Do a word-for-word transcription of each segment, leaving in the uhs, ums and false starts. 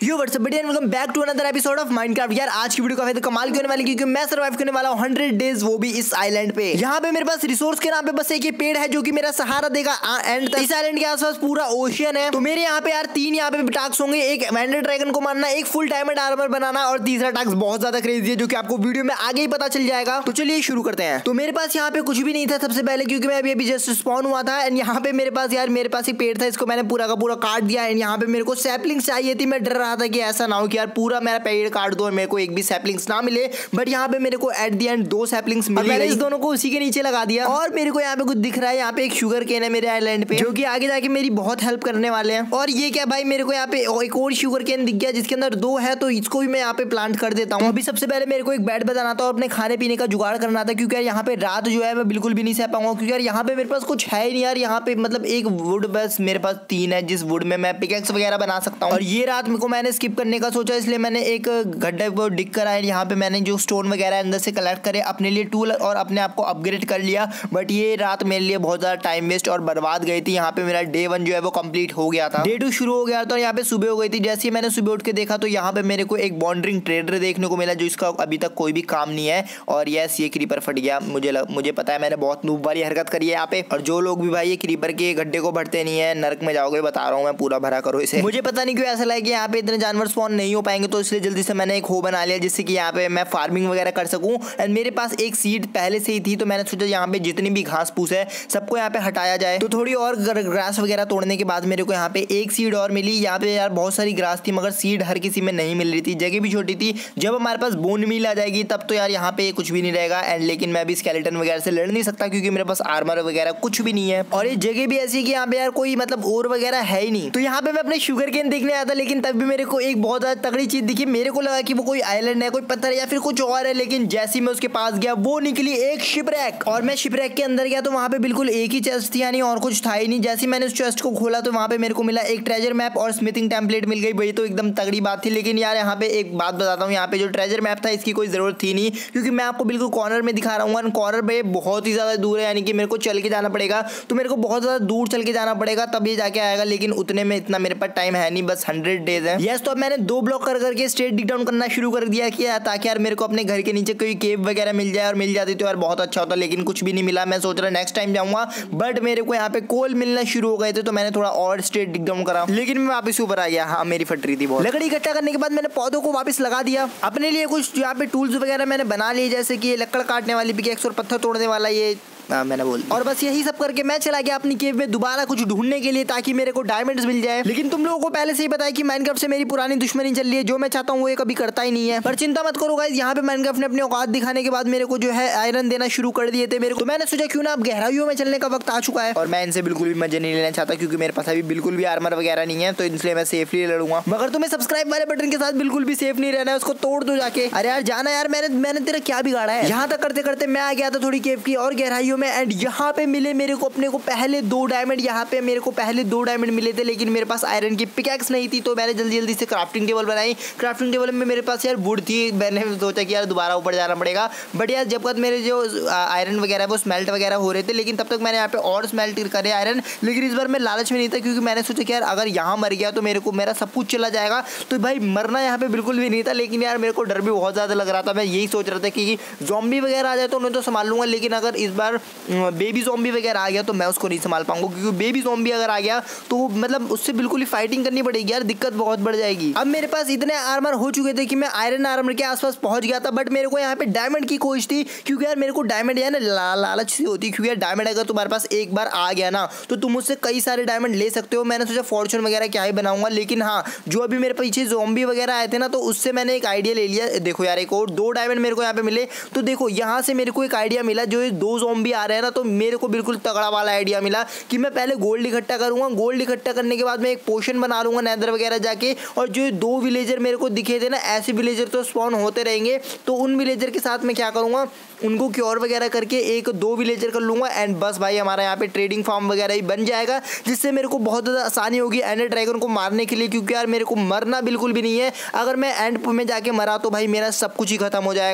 यो what's up बढ़िया, welcome back to another episode of Minecraft. यार आज की वीडियो काफी कमाल की होने वाली क्योंकि मैं सर्वाइव करने वाला हूँ हंड्रेड डेज, वो भी इस आइलैंड पे। यहाँ पे मेरे पास रिसोर्स के नाम पे बस एक ये पेड़ है जो कि मेरा सहारा देगा एंड तक। इस आइलैंड के आसपास पूरा ओशियन है। तो मेरे यहाँ पे यार तीन यहाँ पे टास्क होंगे, एक एंडर ड्रैगन को मारना, एक फुल डायमंड आर्मर बनाना और तीसरा टास्क बहुत ज्यादा क्रेजी है जो कि आपको वीडियो में आगे ही पता चल जाएगा। तो चलिए शुरू करते हैं। तो मेरे पास यहाँ पे कुछ भी नहीं था सबसे पहले क्योंकि मैं अभी अभी जस्ट स्पॉन हुआ था एंड यहाँ पे मेरे पास यार मेरे पास एक पेड़ था, इसको मैंने पूरा का पूरा काट दिया एंड यहाँ पे मेरे को सैपलिंग्स चाहिए थी। मैं डर रहा था कि ऐसा ना हो कि यार पूरा मेरा पेड़ काट दो और मेरे को एक भी सैपलिंग्स ना मिले, बट यहाँ पे मेरे को एट दी एंड दो सैपलिंग्स मिल गई। इस दोनों को उसी के नीचे लगा दिया और मेरे को यहाँ पे कुछ दिख रहा है। यहाँ पे एक शुगर केन है मेरे आइलैंड पे जो कि आगे जाके मेरी बहुत हेल्प करने वाले हैं। और ये क्या भाई, मेरे को यहाँ पे एक और शुगर केन दिख गया जिसके अंदर दो है, तो इसको भी मैं यहाँ पे प्लांट कर देता हूँ। अभी सबसे पहले मेरे को एक बेड बनाना था और अपने खाने पीने का जुगाड़ करना था क्योंकि यार यहाँ पे रात जो है मैं बिल्कुल भी नहीं सह पाऊंगा क्योंकि यार यहाँ पे मेरे पास कुछ है ही नहीं यार। यहाँ पे मतलब एक वुड बस मेरे पास तीन है जिस वुड में मैं पिकेक्स वगैरह बना सकता हूँ। और ये रात को मैंने स्किप करने का सोचा, इसलिए मैंने एक गड्ढे को डिग करा है। यहाँ पे मैंने जो स्टोन वगैरह अंदर से कलेक्ट करे अपने लिए टूल और अपने आप को अपग्रेड कर लिया। बट ये रात मेरे लिए बहुत ज़्यादा टाइम वेस्ट और बर्बाद गई थी। यहाँ पे मेरा डे वन जो है वो कंप्लीट हो गया था, डे टू शुरू हो गया था और यहाँ पे सुबह हो गई थी। जैसे ही मैंने सुबह उठ के देखा तो यहाँ पे मेरे को एक बॉन्डरिंग ट्रेडर देखने को मिला जो इसका अभी तक कोई भी काम नहीं है। और यस, ये क्रीपर फट गया। मुझे लग, मुझे पता है मैंने बहुत नूब वाली हरकत करी है यहाँ पे। और जो लोग भी भाई ये क्रीपर के गड्ढे को भरते नहीं है नरक में जाओगे, बता रहा हूँ मैं, पूरा भरा करो इसे। मुझे पता नहीं क्यों ऐसा लगा कि यहाँ पे इतने जानवर स्पॉन नहीं हो पाएंगे, तो इसलिए जल्दी से मैंने एक हो बना लिया जिससे कि यहाँ पे मैं फार्मिंग वगैरह कर सकूं। एंड मेरे पास एक सीड पहले से ही थी तो मैंने सोचा यहाँ पे जितनी भी घास फूस है सबको यहाँ पे हटाया जाए। तो थोड़ी और ग्रास वगैरह तोड़ने के बाद मेरे को यहाँ पे एक सीड और मिली। यहाँ पे यार बहुत सारी ग्रास थी मगर सीड हर किसी में नहीं मिल रही थी, जगह भी छोटी थी। जब हमारे पास बोन मील आ जाएगी तब तो यार यहाँ पे कुछ भी नहीं रहेगा। एंड लेकिन मैं भी स्केलेटन वगैरह से लड़ नहीं सकता क्योंकि मेरे पास आर्मर वगैरह कुछ भी नहीं है और ये जगह भी ऐसी है कि यहाँ पे यार कोई मतलब और वगैरह है ही नहीं। तो यहाँ पे मैं अपने शुगर केन देखने आया था लेकिन तब भी मेरे को एक बहुत ज्यादा तगड़ी चीज दिखी। मेरे को लगा कि वो कोई आइलैंड है, कोई पत्थर या फिर कुछ और है, लेकिन जैसे मैं उसके पास गया वो निकली एक शिपरैक। और मैं शिपरैक के अंदर गया तो वहां पे बिल्कुल एक ही चेस्ट थी, यानी और कुछ था ही नहीं। जैसे मैंने उस चेस्ट को खोला तो वहां पे मेरे को मिला एक ट्रेजर मैप और स्मिथिंग टेम्पलेट मिल गई। भाई तो एकदम तगड़ी बात थी। लेकिन यार यहाँ पे एक बात बताता हूँ, यहाँ पे जो ट्रेजर मैप था इसकी कोई जरूरत थी नहीं क्योंकि मैं आपको बिल्कुल कॉर्नर में दिखा रहा हूँ। कॉर्नर पे बहुत ही ज्यादा दूर है, यानी कि मेरे को चल के जाना पड़ेगा। तो मेरे को बहुत ज्यादा दूर चल के जाना पड़ेगा तब ये जाके आएगा, लेकिन उतने में इतना मेरे पास टाइम है नहीं, बस हंड्रेड डेज है। यस, तो अब मैंने दो ब्लॉक कर करके स्ट्रेट डिग डाउन करना शुरू कर दिया कि ताकि यार मेरे को अपने घर के नीचे कोई केव वगैरह मिल जाए, और मिल जाती तो यार बहुत अच्छा होता, लेकिन कुछ भी नहीं मिला। मैं सोच रहा नेक्स्ट टाइम जाऊंगा, बट मेरे को यहाँ पे कोल मिलना शुरू हो गए थे तो मैंने थोड़ा और स्ट्रेट डिग डाउन करा, लेकिन मैं वापस ऊपर आ गया। हाँ, मेरी फट रही थी बहुत। लकड़ी इकट्ठा करने के बाद मैंने पौधों को वापस लगा दिया। अपने लिए कुछ यहाँ पे टूल्स वगैरह मैंने बना लिए, जैसे कि ये लकड़ काटने वाली पिकेक्स और पत्थर तोड़ने वाला ये हाँ मैंने बोल। और बस यही सब करके मैं चला गया अपनी केव में दोबारा कुछ ढूंढने के लिए ताकि मेरे को डायमंड्स मिल जाए। लेकिन तुम लोगों को पहले से ही पता है कि माइनक्राफ्ट से मेरी पुरानी दुश्मनी चल रही है, जो मैं चाहता हूँ वो ये कभी करता ही नहीं है। पर चिंता मत करो गाइस, यहाँ पे माइनक्राफ्ट ने अपने औकात दिखाने के बाद मेरे को जो है आयरन देना शुरू कर दिए थे मेरे को। तो मैंने सोचा क्यों ना अब गहराइयों में चलने का वक्त आ चुका है और मैं इनसे बिल्कुल भी मजे नहीं लेना चाहता क्योंकि मेरे पास अभी बिल्कुल भी आर्मर वगैरह नहीं है, तो इसलिए मैं सेफली लड़ूंगा। मगर तुम्हें सब्सक्राइब वाले बटन के साथ बिल्कुल भी सेफ नहीं रहना है, उसको तोड़ दो जाके। अरे यार जाना यार, मैंने मैंने तेरा क्या बिगाड़ा है। यहाँ तक करते करते मैं आ गया था थोड़ी केव की और गहराइयों में एंड यहाँ पे मिले मेरे को अपने को पहले दो डायमंड। यहाँ पे मेरे को पहले दो डायमंड मिले थे लेकिन मेरे पास आयरन की पिकैक्स नहीं थी, तो मैंने जल्दी जल्दी से क्राफ्टिंग टेबल बनाई। क्राफ्टिंग टेबल में मेरे पास यार वुड थी, मैंने सोचा कि यार दोबारा ऊपर जाना पड़ेगा, बट यार जब तक मेरे जो आयरन वगैरह वो स्मेल्ट वगैरह हो रहे थे, लेकिन तब तक मैंने यहाँ पे और स्मेल्ट करे आयरन। लेकिन इस बार मैं लालच में नहीं था क्योंकि मैंने सोचा कि यार अगर यहाँ मर गया तो मेरे को मेरा सब कुछ चला जाएगा, तो भाई मरना यहाँ पे बिल्कुल भी नहीं था। लेकिन यार मेरे को डर भी बहुत ज़्यादा लग रहा था। मैं यही सोच रहा था कि ज़ॉम्बी वगैरह आ जाए तो उन्हें तो संभाल लूंगा, लेकिन अगर इस बार बेबी ज़ॉम्बी वगैरह आ गया तो मैं उसको नहीं संभाल पाऊंगा क्योंकि बेबी ज़ॉम्बी अगर आ गया तो मतलब उससे बिल्कुल ही फाइटिंग करनी पड़ेगी यार, दिक्कत बहुत बढ़ जाएगी। अब मेरे पास इतने आर्मर हो चुके थे कि मैं आयरन आर्मर के आसपास पहुंच गया था, बट मेरे को यहाँ पे डायमंड की खोज थी क्योंकि यार मेरे को डायमंड है ना ला, लालच सी होती है क्योंकि यार डायमंड अगर तुम्हारे पास एक बार आ गया ना तो तुम उससे कई सारे डायमंड ले सकते हो। मैंने सोचा फॉर्चून वगैरह क्या ही बनाऊंगा, लेकिन हाँ जो अभी मेरे पीछे ज़ॉम्बी वगैरह आए थे ना तो उससे मैंने एक आइडिया ले लिया। देखो यार एक और दो डायमंड मेरे को यहाँ पे मिले, तो देखो यहाँ से मेरे को एक आइडिया मिला, जो दो ज़ॉम्बी आ रहे हैं ना तो मेरे को बिल्कुल तगड़ा वाला आइडिया मिला कि मैं पहले गोल्ड इकट्ठा करूंगा। गोल्ड इकट्ठा करने के बाद मैं एक पोशन बना लूंगा नेदर वगैरह जाके, और जो दो विलेजर मेरे को दिखे थे ना, ऐसे विलेजर तो स्पॉन होते रहेंगे, तो उन विलेजर के साथ मैं क्या करूंगा, उनको क्योर वगैरह करके एक दो विलेजर कर लूंगा एंड बस भाई हमारा यहाँ पे ट्रेडिंग फार्म वगैरह ही बन जाएगा, जिससे मेरे को बहुत ज़्यादा आसानी होगी एंडर ड्रैगन को मारने के लिए। क्योंकि यार मेरे को मरना बिल्कुल भी नहीं है, अगर मैं एंड में जाके मरा तो भाई मेरा सब कुछ ही खत्म हो जाएगा।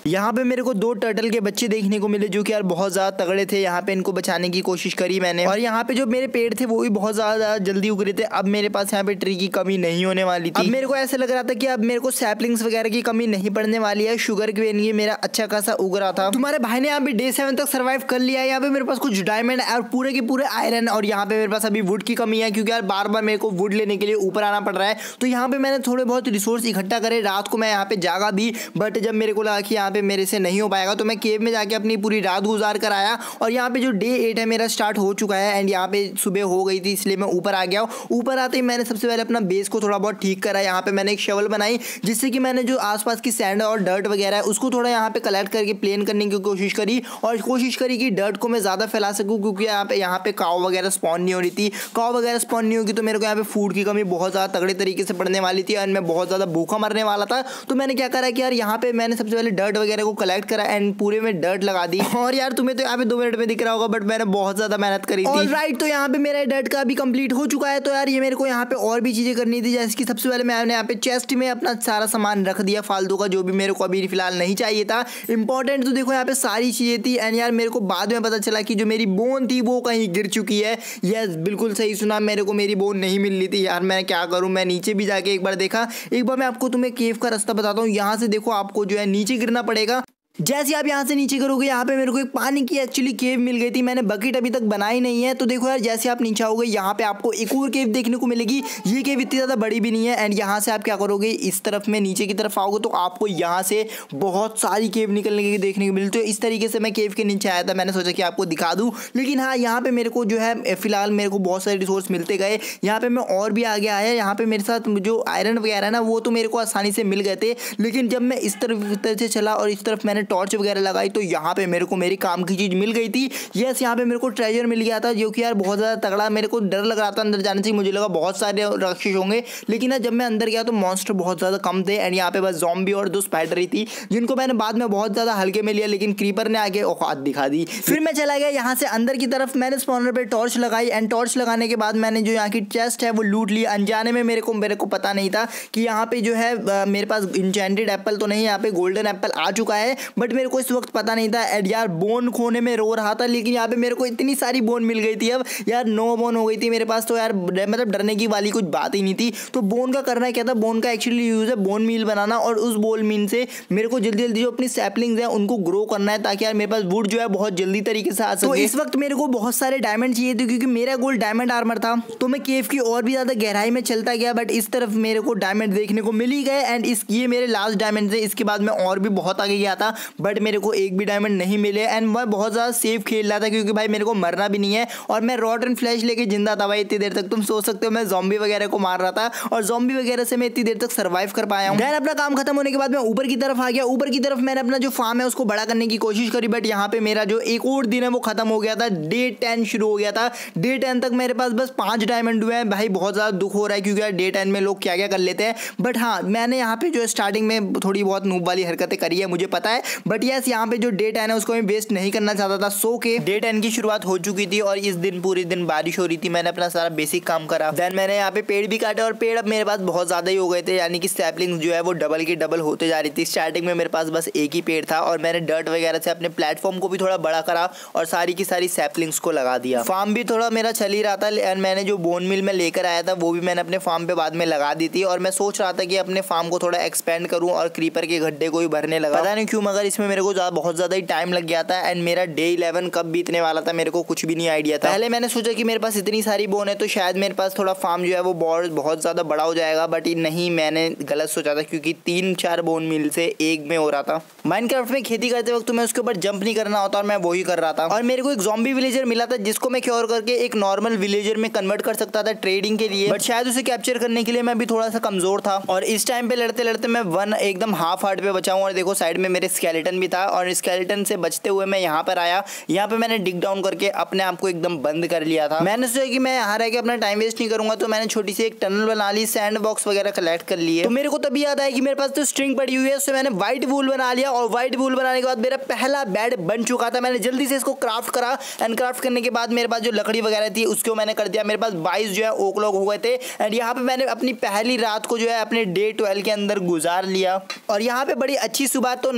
यहाँ पे मेरे को दो टर्टल के बच्चे देखने को मिले जो कि यार बहुत ज्यादा तगड़े थे। यहाँ पे इनको बचाने की कोशिश करी मैंने, और यहाँ पे जो मेरे पेड़ थे वो भी बहुत ज्यादा जल्दी उगरे थे। अब मेरे पास यहाँ पे ट्री की कमी नहीं होने वाली थी। अब मेरे को ऐसे लग रहा था कि अब मेरे को सैपलिंग्स वगैरह की कमी नहीं पड़ने वाली है। शुगर केन ये मेरा अच्छा खासा उग रहा था। तुम्हारे भाई ने यहाँ पे डे सेवन तक सर्वाइव कर लिया है। यहाँ पे मेरे पास कुछ डायमंड और पूरे के पूरे आयरन, और यहाँ पे मेरे पास अभी वुड की कमी है क्योंकि यार बार बार मेरे को वुड लेने के लिए ऊपर आना पड़ रहा है। तो यहाँ पे मैंने थोड़े बहुत रिसोर्स इकट्ठा करे। रात को मैं यहाँ पे जागा भी, बट जब मेरे को लगा कि यहाँ पे मेरे से नहीं हो पाएगा तो मैं केव में जाके अपनी पूरी रात गुजार कर आया। और यहाँ पे जो डे एट है मेरा स्टार्ट हो चुका है एंड यहाँ पे सुबह हो गई थी, इसलिए मैं ऊपर आ गया। ऊपर आते ही मैंने सबसे पहले अपना बेस को थोड़ा बहुत ठीक करा। यहाँ पे मैंने एक शवल बनाई जिससे कि मैंने जो आसपास की सैंड और डर्ट वगैरह है उसको थोड़ा यहाँ पे कलेक्ट करके प्लेन करने की कोशिश करी, और कोशिश करी कि डर्ट को मैं ज़्यादा फैला सकूँ क्योंकि यहाँ पे यहाँ पे काव वगैरह स्पॉन नहीं हो रही थी। काव वगैरह स्पॉन नहीं होगी तो मेरे को यहाँ पे फूड की कमी बहुत ज़्यादा तगड़े तरीके से पड़ने वाली थी और मैं बहुत ज़्यादा भूखा मरने वाला था। तो मैंने क्या करा कि यार यहाँ पे मैंने सबसे पहले डर्ट वगैरह को कलेक्ट करा एंड पूरे में डर्ट लगा दी। और यार तुम्हें तो यहाँ पे दो मिनट में दिख रहा होगा बट मैंने बहुत ज़्यादा मेहनत करी थी। राइट, तो यहाँ पे मेरा डर्ट का भी कंप्लीट हो चुका है। तो यार ये मेरे को यहाँ पे और भी चीज़ें करनी थी, जैसे कि सबसे पहले मैंने यहाँ पे चेस्ट में अपना सारा सामान रख दिया फालतू का, जो भी मेरे को अभी फिलहाल नहीं चाहिए था। इंपॉर्टेंट तो देखो यहाँ पे सारी चीज़ें थी एंड यार मेरे को बाद में पता चला कि जो मेरी बोन थी वो कहीं गिर चुकी है। यस, बिल्कुल सही सुना, मेरे को मेरी बोन नहीं मिल रही थी। यार मैं क्या करूँ, मैं नीचे भी जाके एक बार देखा। एक बार मैं आपको तुम्हें केव का रास्ता बताता हूँ। यहाँ से देखो आपको जो है नीचे गिरना पड़ेगा। जैसे आप यहाँ से नीचे करोगे यहाँ पे मेरे को एक पानी की एक्चुअली केव मिल गई थी। मैंने बकेट अभी तक बनाई नहीं है। तो देखो यार जैसे आप नीचे आओगे यहाँ पे आपको एक और केव देखने को मिलेगी। ये केव इतनी ज़्यादा बड़ी भी नहीं है एंड यहाँ से आप क्या करोगे, इस तरफ में नीचे की तरफ आओगे तो आपको यहाँ से बहुत सारी केव निकलने की देखने को मिलती है। इस तरीके से मैं केव के नीचे आया था, मैंने सोचा कि आपको दिखा दूँ। लेकिन हाँ, यहाँ पर मेरे को जो है फिलहाल मेरे को बहुत सारे रिसोर्स मिलते गए। यहाँ पर मैं और भी आगे आया। यहाँ पर मेरे साथ जो आयरन वगैरह है ना वो तो मेरे को आसानी से मिल गए थे, लेकिन जब मैं इस तरफ इस तरह से चला और इस तरफ मैंने टॉर्च वगैरह लगाई तो यहाँ पे मेरे को मेरी काम की चीज मिल गई थी। यस, यहाँ पे मेरे को ट्रेजर मिल गया था जो कि यार बहुत ज़्यादा तगड़ा। मेरे को डर लग रहा था अंदर जाने से, मुझे लगा बहुत सारे राक्षस होंगे, लेकिन ना जब मैं अंदर गया तो मॉन्स्टर बहुत ज़्यादा कम थे एंड यहाँ पे बस ज़ॉम्बी और दो स्पाइडर ही थी जिनको मैंने बाद में बहुत ज़्यादा हल्के में लिया, लेकिन क्रीपर ने आगे औकात दिखा दी। फिर मैं चला गया यहाँ से अंदर की तरफ। मैंने स्पॉनर पे टॉर्च लगाई एंड टॉर्च लगाने के बाद मैंने जो यहाँ की चेस्ट है वो लूट ली। अनजाने में मेरे को मेरे को पता नहीं था कि यहाँ पे जो है मेरे पास इंचेंटेड एप्पल तो नहीं, यहाँ पे गोल्डन एप्पल आ चुका है, बट मेरे को इस वक्त पता नहीं था। एंड यार बोन खोने में रो रहा था, लेकिन यहाँ पे मेरे को इतनी सारी बोन मिल गई थी। अब यार नौ बोन हो गई थी मेरे पास, तो यार मतलब डरने की वाली कुछ बात ही नहीं थी। तो बोन का करना क्या था, बोन का एक्चुअली यूज है बोन मील बनाना, और उस बोन मील से मेरे को जल्दी जल्दी जो अपनी सैपलिंग्स हैं उनको ग्रो करना है ताकि यार मेरे पास वुड जो है बहुत जल्दी तरीके से आ सके। तो इस वक्त मेरे को बहुत सारे डायमंड चाहिए थे क्योंकि मेरा गोल डायमंड आर्मर था। तो मैं केव की और भी ज्यादा गहराई में चलता गया, बट इस तरफ मेरे को डायमंड देखने को मिल ही गए एंड इस ये मेरे लास्ट डायमंड थे। इसके बाद मैं और भी बहुत आगे गया था बट मेरे को एक भी डायमंड नहीं मिले एंड मैं बहुत ज़्यादा सेफ खेल रहा था क्योंकि भाई मेरे को मरना भी नहीं है और मैं रॉड एंड फ्लैश लेके जिंदा था भाई इतनी देर तक। तुम सोच सकते हो मैं ज़ॉम्बी वगैरह को मार रहा था और ज़ॉम्बी वगैरह से मैं इतनी देर तक सर्वाइव कर पाया हूँ। देन अपना काम खत्म होने के बाद मैं ऊपर की तरफ आ गया। ऊपर की तरफ मैंने अपना जो फार्म है उसको बड़ा करने की कोशिश करी, बट यहाँ पे मेरा जो एक और दिन है वो खत्म हो गया था। डे टेन शुरू हो गया था। डे टेन तक मेरे पास बस पांच डायमंड हुए हैं। भाई बहुत ज़्यादा दुख हो रहा है क्योंकि यार डे टेन में लोग क्या क्या कर लेते हैं, बट हाँ मैंने यहाँ पे जो स्टार्टिंग में थोड़ी बहुत नूब वाली हरकतें करी है मुझे पता है, बट यस यहाँ पे जो डे टेन है उसको मैं वेस्ट नहीं करना चाहता था। सो के डे टेन की शुरुआत हो चुकी थी और इस दिन पूरे दिन बारिश हो रही थी। मैंने अपना सारा बेसिक काम करा। देन मैंने यहाँ पे पेड़ भी काटे और पेड़ अब मेरे पास बहुत ज़्यादा ही हो गए थे, यानी कि सैपलिंग्स जो है वो डबल की डबल होते जा रही थी। स्टार्टिंग में मेरे पास बस एक ही पेड़ था और मैंने डर्ट वगैरह से अपने प्लेटफॉर्म को भी थोड़ा बड़ा करा और सारी की सारी सैपलिंग्स को लगा दिया। फार्म भी थोड़ा मेरा चल ही रहा था एंड मैंने जो बोन मिल में लेकर आया था वो भी मैंने अपने फार्म पे बाद में लगा दी थी और मैं सोच रहा था कि अपने फार्म को थोड़ा एक्सपेंड करूँ और क्रीपर के गड्ढे को भी भरने लगा। पता नहीं क्यों मगर इसमें मेरे को बहुत ज़्यादा ही टाइम लग गया था एंड मेरा डे इलेवन कब बीतने वाला था मेरे को कुछ भी नहीं आइडिया था। पहले मैंने सोचा कि मेरे पास इतनी सारी बोन है तो शायद मेरे पास थोड़ा फार्म जो है वो बहुत बहुत ज़्यादा बड़ा हो जाएगा, बट नहीं मैंने गलत सोचा था क्योंकि तीन चार बोन मिल से एक में हो रहा था। माइनक्राफ्ट में खेती करते वक्त तुम्हें उसके ऊपर जंप नहीं करना होता और मैं वही कर रहा था और मेरे को एक ज़ॉम्बी विलेजर मिला था जिसको मैं क्योर करके एक नॉर्मल विलेजर में कन्वर्ट कर सकता था ट्रेडिंग के लिए, बट शायद उसे कैप्चर करने के लिए मैं भी थोड़ा सा कमजोर था और इस टाइम पे लड़ते लड़ते मैं वन एकदम हाफ हार्ट पे बचा हूँ। और देखो साइड में मेरे स्केलेटन भी था और स्केलेटन से बचते हुए मैं यहाँ पर आया। यहाँ पे मैंने डिग डाउन करके अपने आप को एकदम बंद कर लिया था। मैंने सोचा कि मैं यहाँ रह के अपना टाइम वेस्ट नहीं करूंगा तो मैंने छोटी सी एक टनल बना ली, सैंड बॉक्स वगैरह कलेक्ट कर लिए। तो मेरे को तभी याद आया कि मेरे पास तो स्ट्रिंग पड़ी हुई है, उससे मैंने व्हाइट वूल बना लिया और व्हाइट वूल बनाने के बाद मेरा पहला बेड बन चुका था। मैंने जल्दी से इसको क्राफ्ट करा एंड क्राफ्ट करने के बाद मेरे पास जो लकड़ी वगैरह थी उसको मैंने कर दिया। मेरे पास बाईस जो है ओक लॉग हो गए थे एंड यहाँ पे मैंने अपनी पहली रात को जो है अपने डे ट्वेल्व के अंदर गुजार लिया और यहाँ पे बड़ी अच्छी सुबह तो नहीं हुई।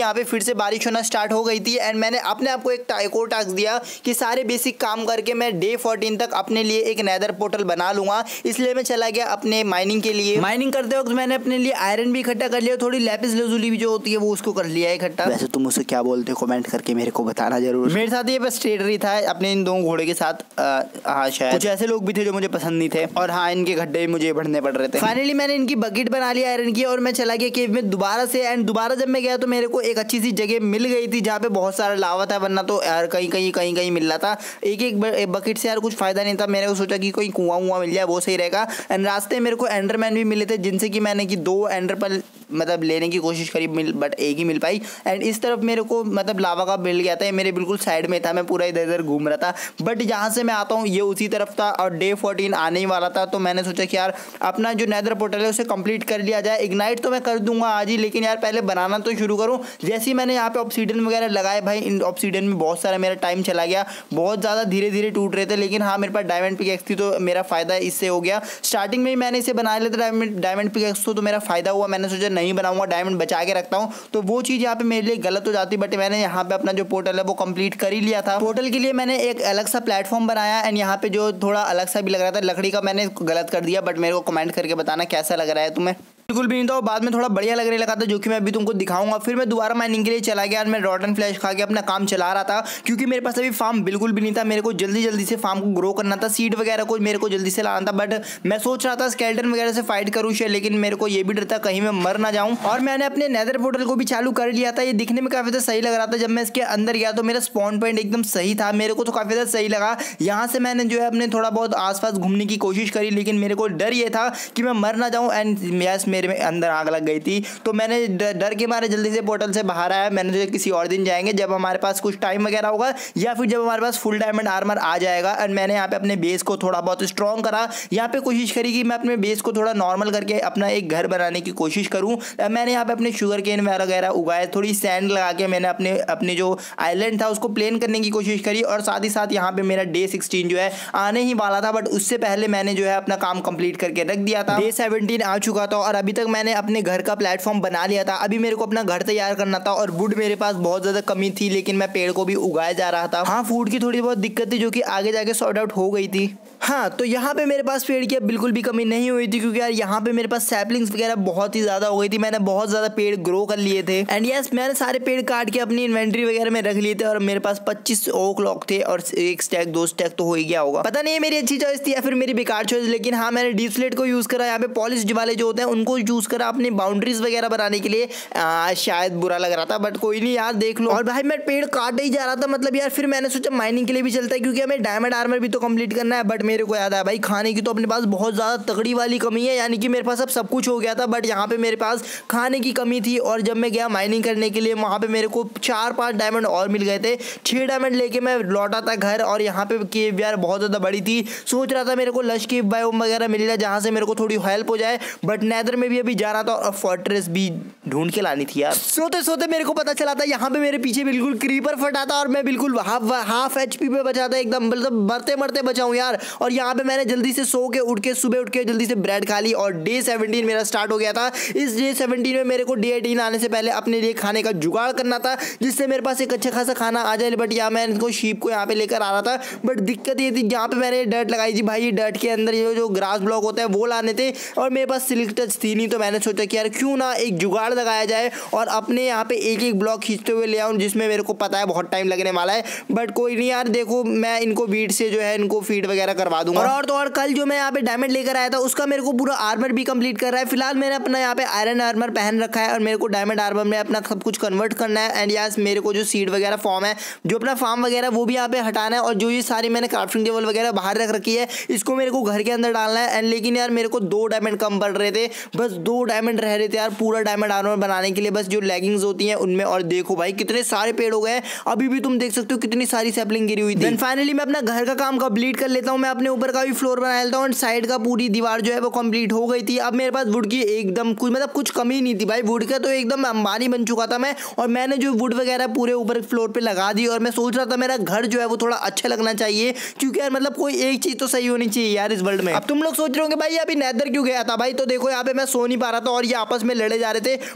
यहाँ पे फिर से बारिश होना स्टार्ट हो गई थी एंड मैंने अपने आप को एक एक और टास्क दिया कि सारे बेसिक काम करके मैं डे फोर्टीन तक अपने लिए एक नेदर पोर्टल बना लूंगा। इसलिए मैं चला गया अपने माइनिंग के लिए। माइनिंग करते वक्त मैंने अपने लिए आयरन भी इकट्ठा कर लिया, थोड़ी लैपिस लजुली भी जो होती है वो उसको कर लिया इकट्ठा। वैसे तुम उसे क्या बोलते हो कमेंट करके मेरे को बताना जरूर। मेरे साथ ये बस ट्रेडर था अपने इन दो घोड़े के साथ। हाँ शायद कुछ ऐसे लोग भी थे जो मुझे पसंद नहीं थे और हाँ इनके गड्ढे मुझे भरने पड़ रहे थे। फाइनली मैंने इनकी बकेट बना ली आयरन की और मैं चला गया केव में दोबारा से। एंड दोबारा जब मैं गया तो मेरे को एक अच्छी सी जगह मिल गई थी जहाँ पे बहुत सारा लावा था, वरना तो यार कहीं कहीं कहीं कहीं मिल रहा था। एक एक बकेट से यार कुछ फायदा नहीं था। मैंने को सोचा कि कोई कुआं वुआं मिल जाए वो सही रहेगा। एंड रास्ते मेरे को एंडरमैन भी मिले थे जिनसे कि मैंने कि दो एंडर पर मतलब लेने की कोशिश करी मिल बट एक ही मिल पाई। एंड इस तरफ मेरे को मतलब लावा का मिल गया था, मेरे बिल्कुल साइड में था, मैं पूरा इधर इधर घूम रहा था। बट जहाँ से मैं आता हूँ ये उसी तरफ था और डे फोर्टीन आने ही वाला था। तो मैंने सोचा कि यार अपना जो नेदर पोर्टल है उसे कंप्लीट कर लिया जाए। इग्नाइट तो मैं कर दूंगा आज ही, लेकिन यार पहले बनाना तो शुरू करूँ। जैसे ही मैंने यहाँ पे ऑब्सीडियन वगैरह लगाए भाई, इन ऑब्सीडियन में बहुत सारा मेरा टाइम चला गया, बहुत ज़्यादा धीरे धीरे टूट रहे थे। लेकिन हाँ मेरे पास डायमंड पिकैक्स थी तो मेरा फायदा इससे हो गया। स्टार्टिंग में ही मैंने इसे बना लिया था डायमंड डायमंड पिकैक्स तो, तो मेरा फायदा हुआ। मैंने सोचा नहीं बनाऊंगा, डायमंड बचा के रखता हूँ, तो वो चीज़ यहाँ पे मेरे लिए गलत हो जाती। बट मैंने यहाँ पे अपना जो पोर्टल है वो कंप्लीट कर ही लिया था। पोर्टल के लिए मैंने एक अलग सा प्लेटफॉर्म बनाया एंड यहाँ पे जो थोड़ा अलग सा भी लग रहा था लकड़ी का, मैंने गलत कर दिया। बट मेरे को कमेंट करके बताना कैसा लग रहा है तुम्हें। बिल्कुल भी नहीं था, बाद में थोड़ा बढ़िया लगने लगा था जो कि मैं अभी तुमको दिखाऊंगा। फिर मैं दोबारा माइनिंग के लिए चला गया और मैं रॉटन फ्लैश खा के अपना काम चला रहा था क्योंकि मेरे पास अभी फार्म बिल्कुल भी नहीं था। मेरे को जल्दी जल्दी से फार्म को ग्रो करना था, सीड वगैरह को मेरे को जल्दी से लाना था। बट मैं सोच रहा था स्केलेटन वगैरह से फाइट करूँ शायद, लेकिन मेरे को ये भी डर था कहीं मैं मर ना जाऊँ। और मैंने अपने नेदर पोर्टल को भी चालू कर लिया था। ये दिखने में काफी ज़्यादा सही लग रहा था। जब मैं इसके अंदर गया तो मेरा स्पॉन पॉइंट एकदम सही था, मेरे को तो काफी ज़्यादा सही लगा। यहाँ से मैंने जो है अपने थोड़ा बहुत आसपास घूमने की कोशिश करी, लेकिन मेरे को डर ये था कि मैं मर ना जाऊँ। एंड यस मेरे में अंदर आग लग गई थी, तो मैंने डर के मारे जल्दी से पोर्टल से बाहर आया। मैंने सोचा किसी और दिन जाएंगे जब हमारे पास कुछ टाइम वगैरह होगा या फिर जब हमारे पास फुल डायमंड आर्मर आ जाएगा। एंड मैंने यहाँ पे अपने बेस को थोड़ा बहुत स्ट्रॉन्ग करा। यहाँ पे कोशिश करी कि मैं अपने बेस को थोड़ा नॉर्मल करके अपना एक घर बनाने की कोशिश करूँ। मैंने यहाँ पे अपने शुगर केन वगैरह उगाए, थोड़ी सैंड लगा के मैंने अपने अपने जो आइलैंड था उसको प्लेन करने की कोशिश करी। और साथ ही साथ यहाँ पे मेरा डे सिक्सटीन जो है आने ही वाला था, बट उससे पहले मैंने जो है अपना काम कंप्लीट करके रख दिया था। डे सेवनटीन आ चुका था और अभी तक मैंने अपने घर का प्लेटफॉर्म बना लिया था। अभी मेरे को अपना घर तैयार करना था और वुड मेरे पास बहुत ज़्यादा कमी थी, लेकिन मैं पेड़ को भी उगाया जा रहा था। हाँ फूड की थोड़ी बहुत दिक्कत थी जो कि आगे जाके सॉर्ट आउट हो गई थी। हाँ तो यहाँ पे मेरे पास पेड़ की बिल्कुल भी कमी नहीं हुई थी क्योंकि यार यहाँ पे मेरे पास सैपलिंग्स वगैरह बहुत ही ज़्यादा हो गई थी। मैंने बहुत ज़्यादा पेड़ ग्रो कर लिए थे। एंड यस मैंने सारे पेड़ काट के अपनी इन्वेंट्री वगैरह में रख लिए थे और मेरे पास पच्चीस ओक लॉक थे और एक स्टैक दो स्टैक तो हो ही गया होगा। पता नहीं है मेरी अच्छी चॉइस थी या फिर मेरी बेकार चॉइस, लेकिन हाँ मैंने डीप स्लेट को यूज़ करा। यहाँ पे पॉलिश वाले जो होते हैं उनको यूज़ करा अपनी बाउंड्रीज वगैरह बनाने के लिए। आ, शायद बुरा लग रहा था बट कोई नहीं यार देख लो। और भाई मैं पेड़ काट ही जा रहा था, मतलब यार फिर मैंने सोचा माइनिंग के लिए भी चलता है क्योंकि हमें डायमंड आर्मर भी तो कंप्लीट करना है। बट मेरे को याद आया भाई खाने की तो अपने पास बहुत ज़्यादा तगड़ी वाली कमी है, यानी कि मेरे पास अब सब कुछ हो गया था बट यहाँ पे मेरे पास खाने की कमी थी। और जब मैं गया माइनिंग करने के लिए वहाँ पे मेरे को चार पाँच डायमंड और मिल गए थे। छः डायमंड लेके मैं लौटा था घर और यहाँ पे केव यार बहुत ज़्यादा बड़ी थी। सोच रहा था मेरे को लश केव बायोम वगैरह मिल जाए जहाँ से मेरे को थोड़ी हेल्प हो जाए, बट नेदर में भी अभी जाना था और फोर्ट्रेस भी ढूंढ के लानी थी यार। सोते सोते मेरे को पता चला था यहाँ पे मेरे पीछे बिल्कुल क्रीपर फटा था और मैं बिल्कुल हाफ हाफ एच पी पे बचा था एकदम, मतलब मरते मरते बचाऊँ यार। और यहाँ पे मैंने जल्दी से सो के उठ के सुबह उठ के जल्दी से ब्रेड खा ली और डे सेवनटीन मेरा स्टार्ट हो गया था। इस डे सेवनटीन में मेरे को डे एटीन आने से पहले अपने लिए खाने का जुगाड़ करना था जिससे मेरे पास एक अच्छा खासा खाना आ जाए। बट यहाँ मैं इनको शीप को यहाँ पे लेकर आ रहा था, बट दिक्कत ये थी जहाँ पे मैंने डर्ट लगाई थी भाई, ये डर्ट के अंदर ये जो ग्रास ब्लॉक होता है वो लाने थे और मेरे पास सिल्क टच थी नहीं। तो मैंने सोचा कि यार क्यों ना एक जुगाड़ लगाया जाए और अपने यहाँ पे एक एक ब्लॉक खींचते हुए ले आऊँ, जिसमें मेरे को पता है बहुत टाइम लगने वाला है। बट कोई नहीं यार, देखो मैं इनको वीट से जो है इनको फीड वगैरह करवा दूंगा। और, और तो और कल जो मैं यहाँ पे डायमंड लेकर आया था उसका मेरे को पूरा आर्मर भी कंप्लीट कर रहा है। फिलहाल मैंने अपना यहाँ पे आयरन आर्मर पहन रखा है और मेरे को डायमंड आर्मर में अपना सब कुछ कन्वर्ट करना है। एंड यार मेरे को जो सीड वगैरह फॉर्म है, जो अपना फार्म वगैरह वो भी यहाँ पे हटाना है। और जो ये सारी मैंने क्राफ्टिंग टेबल वगैरह बाहर रख रखी है इसको मेरे को घर के अंदर डालना है। एंड लेकिन यार मेरे को दो डायमंड कम पड़ रहे थे, बस दो डायमंड रह रहे थे यार पूरा डायमंड आर्मर बनाने के लिए, बस जो लेगिंग्स होती हैं उनमें। और देखो भाई कितने सारे पेड़ हो गए, अभी भी तुम देख सकते हो कितनी सारी सैपलिंग गिरी हुई थी। फाइनली मैं अपना घर का काम कंप्लीट कर लेता हूँ। मैं अपने ऊपर का भी फ्लोर बना लेता हूँ। साइड का पूरी दीवार जो है वो कंप्लीट हो गई थी। अब मेरे पास वुड की एकदम कुछ मतलब कुछ कमी नहीं थी भाई, वुड का तो एकदम अंबानी बन चुका था मैं। और मैंने जो वुड वगैरह पूरे ऊपर फ्लोर पे लगा दी और मैं सोच रहा था मेरा घर जो है वो थोड़ा अच्छा लगना चाहिए क्योंकि यार मतलब कोई एक चीज तो सही होनी चाहिए यार इस वर्ल्ड में। अब तुम लोग सोच रहे होंगे भाई अभी नेदर क्यों गया था भाई, तो देखो यहाँ पे मैं सो नहीं पा रहा था और ये आपस में लड़े जा रहे थे।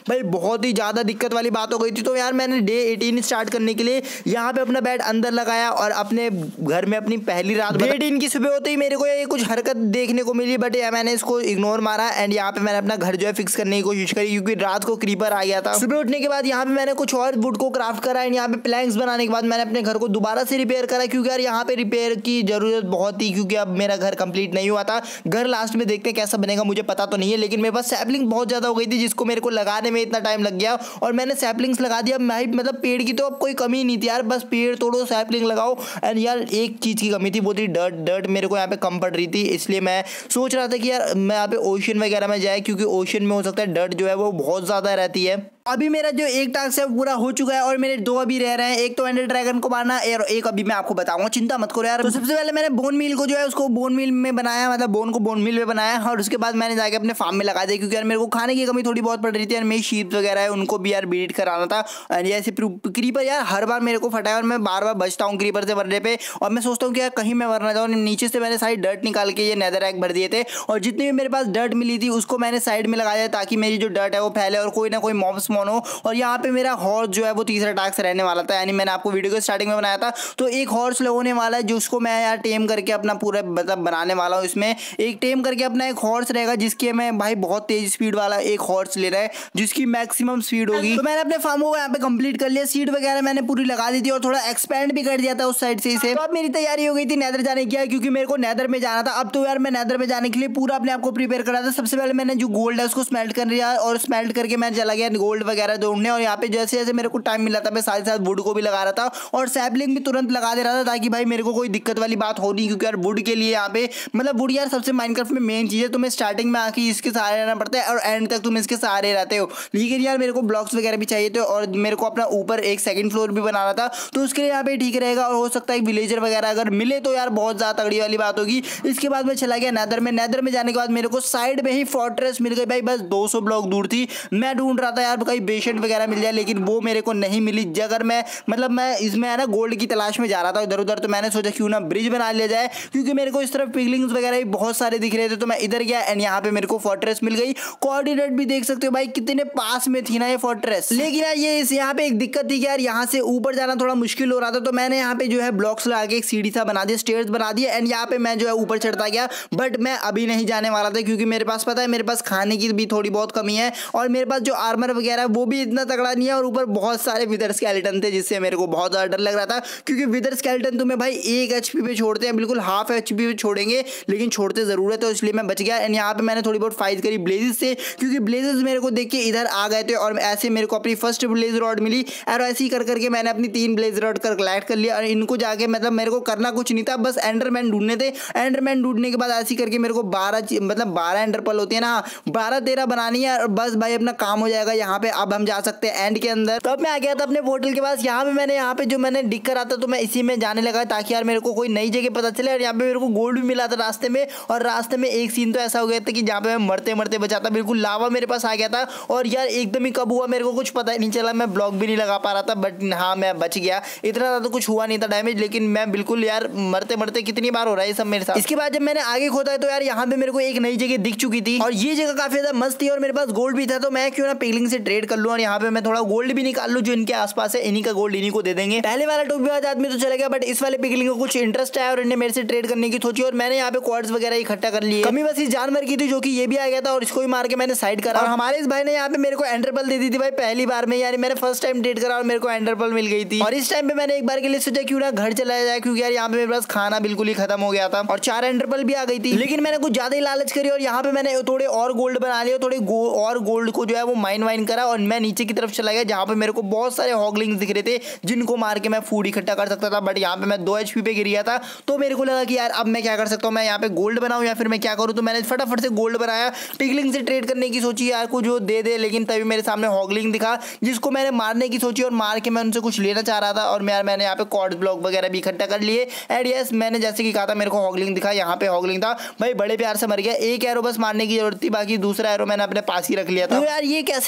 भाई बहुत ही ज्यादा दिक्कत वाली बात हो गई थी। तो यार मैंने डे एटीन स्टार्ट करने के लिए यहाँ पे अपना बेड अंदर लगाया और अपने घर में अपनी पहली रात डे एटीन की सुबह होते ही मेरे को ये कुछ हरकत देखने को मिली, बट यार मैंने इसको इग्नोर मारा एंड यहाँ पे मैंने अपना घर जो है फिक्स करने की कोशिश करी, क्योंकि रात को क्रीपर आ गया था। सुबह उठने के बाद यहाँ पे मैंने कुछ और वुड को क्राफ्ट करा एंड यहाँ पे प्लैंक्स बनाने के बाद मैंने अपने घर को दोबारा से रिपेयर करा, क्योंकि यार यहाँ पे रिपेयर की जरूरत बहुत थी, क्योंकि अब मेरा घर कंप्लीट नहीं हुआ था। घर लास्ट में देखते हैं कैसा बनेगा, मुझे पता तो नहीं है, लेकिन मेरे पास सैपलिंग बहुत ज्यादा हो गई थी जिसको मेरे को लगाने में इतना टाइम लग गया और मैंने सैपलिंग्स लगा दिया। भाई मतलब पेड़ की तो अब कोई कमी नहीं थी यार, बस पेड़ तोड़ो सैपलिंग लगाओ। एंड यार एक चीज की कमी थी, वो थी डर्ट। डर्ट मेरे को यहाँ पे कम पड़ रही थी, इसलिए मैं सोच रहा था कि यार मैं यहाँ पे ओशन वगैरह में जाए, क्योंकि ओशन में हो सकता है डर्ट जो है वो बहुत ज्यादा रहती है। अभी मेरा जो एक टास्क है पूरा हो चुका है और मेरे दो अभी रह रहे हैं, एक तो एंडर ड्रैगन को मारना और एक अभी मैं आपको बताऊंगा, चिंता मत करो यार। तो सबसे पहले मैंने बोन मील को जो है उसको बोन मील में बनाया, मतलब बोन को बोन मील में बनाया और उसके बाद मैंने जाके अपने फार्म में लगा दिया, क्योंकि यार मेरे को खाने की कमी थोड़ी बहुत पड़ रही थी। यार मेरी शीप वगैरह है उनको भी यार ब्रीड कराना था। एंड ऐसे क्रीपर यार हर बार मेरे को फटा है और मैं बार बार बचता हूँ क्रीपर से मरने पे, और मैं सोचता हूँ कि यार कहीं मैं मरना जाऊँ। नीचे से मैंने सारी डर्ट निकाल के ये नेदर एग भर दिए थे और जितनी भी मेरे पास डर्ट मिली थी उसको मैंने साइड में लगाया ताकि मेरी जो डर्ट है वो फैले और कोई ना कोई मॉब स्पॉन हो। और यहाँ पे मेरा हॉर्स जो है वो तीसरा टास्क रहने वाला था, यानी मैंने आपको वीडियो के स्टार्टिंग में बनाया था। तो एक हॉर्स होने वाला है जिसको मैं यार टेम करके अपना पूरा मतलब बनाने वाला हूँ। इसमें एक टेम करके अपना एक हॉर्स रहेगा जिसके मैं भाई बहुत तेज स्पीड वाला एक हॉर्स ले रहा है जिसकी मैक्सिमम स्पीड होगी। तो मैंने अपने फार्म को यहाँ पे कंप्लीट कर लिया, सीड वगैरह मैंने पूरी लगा दी थी और थोड़ा एक्सपेंड भी कर दिया था उस साइड से इसे। तो अब मेरी तैयारी हो गई थी नेदर जाने की, क्योंकि मेरे को नेदर में जाना था। अब तो यार मैं नेदर में जाने के लिए पूरा अपने आप को प्रिपेयर करा था। सबसे पहले मैंने जो गोल्ड है उसको स्मेल्ट कर लिया और स्मेल्ट करके मैं चला गया गोल्ड वगैरह ढूंढने, और यहाँ पे जैसे जैसे मेरे को टाइम मिला था मैं साथ साथ वुड को भी लगा रहा था और सैपलिंग भी तुरंत लगा दे रहा था ताकि भाई मेरे को कोई दिक्कत वाली बात हो नहीं, क्योंकि यार वुड के लिए यहाँ पे मतलब वुड यार सबसे माइनक्राफ्ट में मेन चीज है। तुम्हें स्टार्टिंग में आके इसके सहारे रहना पड़ता है और एंड तक तुम इसके सहारे रहते हो, लेकिन यार मेरे को ब्लॉक्स वगैरह भी चाहिए थे और मेरे को अपना ऊपर एक सेकंड फ्लोर भी बनाना था, तो उसके लिए यहाँ पे ठीक रहेगा। और हो सकता है विलेजर वगैरह अगर मिले तो यार बहुत ज्यादा तगड़ी वाली बात होगी। इसके बाद मैं चला गया नेदर में। नेदर में जाने के बाद मेरे को साइड में ही फोर्ट्रेस मिल गई भाई, बस दो सौ ब्लॉक दूर थी। मैं ढूंढ रहा था यार कहीं बेशेंट वगैरह मिल जाए, लेकिन वो मेरे को नहीं मिली। अगर मैं मतलब मैं इसमें है ना गोल्ड की तलाश में जा रहा था इधर उधर, तो मैंने सोचा क्यों ना ब्रिज बना लिया जाए, क्योंकि मेरे को इस तरफ पिगलिंग्स वगैरह भी बहुत सारे दिख रहे थे। तो मैं इधर गया एंड यहाँ पे मेरे को फोर्ट्रेस मिल गई। कोऑर्डिनेट भी देख सकते हो भाई कितने पास में थी ना ये फोर्ट्रेस। लेकिन यार ये इस यहाँ पे एक दिक्कत थी कि यार यहाँ से ऊपर जाना थोड़ा मुश्किल हो रहा था, तो मैंने यहाँ पे जो है ब्लॉक्स लगा के एक सीढ़ी सा बना दिया, स्टेयर्स बना दिए एंड यहाँ पे मैं जो है ऊपर चढ़ता गया। बट मैं अभी नहीं जाने वाला था, क्योंकि मेरे पास पता है मेरे पास खाने की भी थोड़ी बहुत कमी है और मेरे पास जो आर्मर वगैरह वो भी इतना तगड़ा नहीं है, और ऊपर बहुत सारे विदर स्केलेटन थे जिससे मेरे को बहुत ज्यादा डर लग रहा था, क्योंकि विदर स्केलेटन तुम्हें भाई एक एचपी पे छोड़ते हैं, बिल्कुल हाफ एचपी पे छोड़ेंगे, लेकिन छोड़ते जरूर है। तो इसलिए मैं बच गया एंड यहाँ पे मैंने थोड़ी बहुत फाइट करी ब्लेजेस से, क्योंकि ब्लेजेस मेरे को देख के इधर आ गए थे और ऐसे मेरे को अपनी फर्स्ट ब्लेज रॉड मिली। और ऐसे ही कर करके मैंने अपनी तीन ब्लेज रॉड कर कलेक्ट कर लिया और इनको जाके मतलब मेरे को करना कुछ नहीं था, बस एंडरमैन ढूंढने थे। एंडरमैन ढूंढने के बाद ऐसे करके मेरे को बारह मतलब बारह एंडरपल होती है ना, बारह तेरह बनानी है और बस भाई अपना काम हो जाएगा। यहाँ पे अब हम जा सकते हैं एंड के अंदर। तो अब मैं आ गया था अपने पोर्टल के पास। यहाँ पे मैंने यहाँ पे जो मैंने डिग करा था तो मैं इसी में जाने लगा ताकि यार मेरे को कोई नई जगह पता चले। और यहाँ पे मेरे को गोल्ड भी मिला था रास्ते में, और रास्ते में एक सीन तो ऐसा हो गया था कि जहाँ पे मैं मरते मरते बचा था, बिल्कुल लावा मेरे पास आ गया था और यार एकदम ही कब हुआ मेरे को कुछ पता ही नहीं चला। मैं ब्लॉक भी नहीं लगा पा रहा था, बट हाँ मैं बच गया। इतना ज़्यादा तो कुछ हुआ नहीं था डैमेज, लेकिन मैं बिल्कुल यार मरते मरते कितनी बार हो रहा है ये सब मेरे साथ। इसके बाद जब मैंने आगे खोदा है तो यार यहाँ पे मेरे को एक नई जगह दिख चुकी थी और ये जगह काफी ज्यादा मस्त थी और मेरे पास गोल्ड भी था, तो मैं क्यों ना पिगलिंग से ट्रेड कर लूँ और यहाँ पे मैं थोड़ा गोल्ड भी निकाल लूँ जो इनके आसपास है। इन्हीं का गोल्ड इन्हीं को दे देंगे। पहले वाला टोपीबाज आदमी तो चला गया, बट इस वाले पिगलिंग को कुछ इंटरेस्ट है और इन्हें मेरे से ट्रेड करने की सोची और मैंने यहाँ पे क्वार्ट्स वगैरह इकट्ठा कर लिए। कमी बस इस जानवर की थी जो कि ये भी आ गया था और इसको ही मार के मैंने साइड करा। और हमारे इस भाई ने यहाँ पे मेरे को एंडरपल दे दी थी भाई पहली बार में, यानी मैंने फर्स्ट टाइम ट्रेड करा और मेरे को एंडरपल मिल गई थी। और इस टाइम पे मैंने एक बार के लिए सोचा क्यों ना घर चलाया जाए, क्योंकि यार यहाँ पे मेरे पास खाना बिल्कुल ही खत्म हो गया था और चार एंडरपल भी आ गई थी। लेकिन मैंने कुछ ज्यादा ही लालच करी और यहाँ पे मैंने थोड़े और गोल्ड बना लिए, थोड़े और गोल्ड को जो है वो माइन वाइन करा और मैं नीचे की तरफ चला गया जहाँ पे मेरे को बहुत सारे हॉगलिंग्स दिख रहे थे जिनको मार के मैं फूड इकट्ठा कर सकता था। बट यहाँ पे मैं दो एचपी पे गिर गया था, तो मेरे को लगा कि यार अब मैं क्या कर सकता हूँ, मैं यहाँ पे गोल्ड बनाऊँ या फिर मैं क्या करूँ। तो मैंने फटाफट से गोल्ड बनाया, पिगलिंग से ट्रेड करने की सोची यार को जो दे दे, लेकिन तभी मेरे सामने हॉगलिंग दिखा जिसको मैंने मारने की सोची और मार के मैं उनसे कुछ लेना चाह रहा था। और मैं यार मैंने यहाँ पे कॉर्ड ब्लॉक वगैरह भी इकट्ठा कर लिए एंड यस मैंने जैसे कि कहा था मेरे को हॉगलिंग दिखा, यहाँ पे हॉगलिंग था भाई, बड़े प्यार से मर गया। एक एरो बस मारने की जरूरत थी, बाकी दूसरा एरो मैंने अपने पास ही रख लिया था। तो यार ये कैसे, मतलब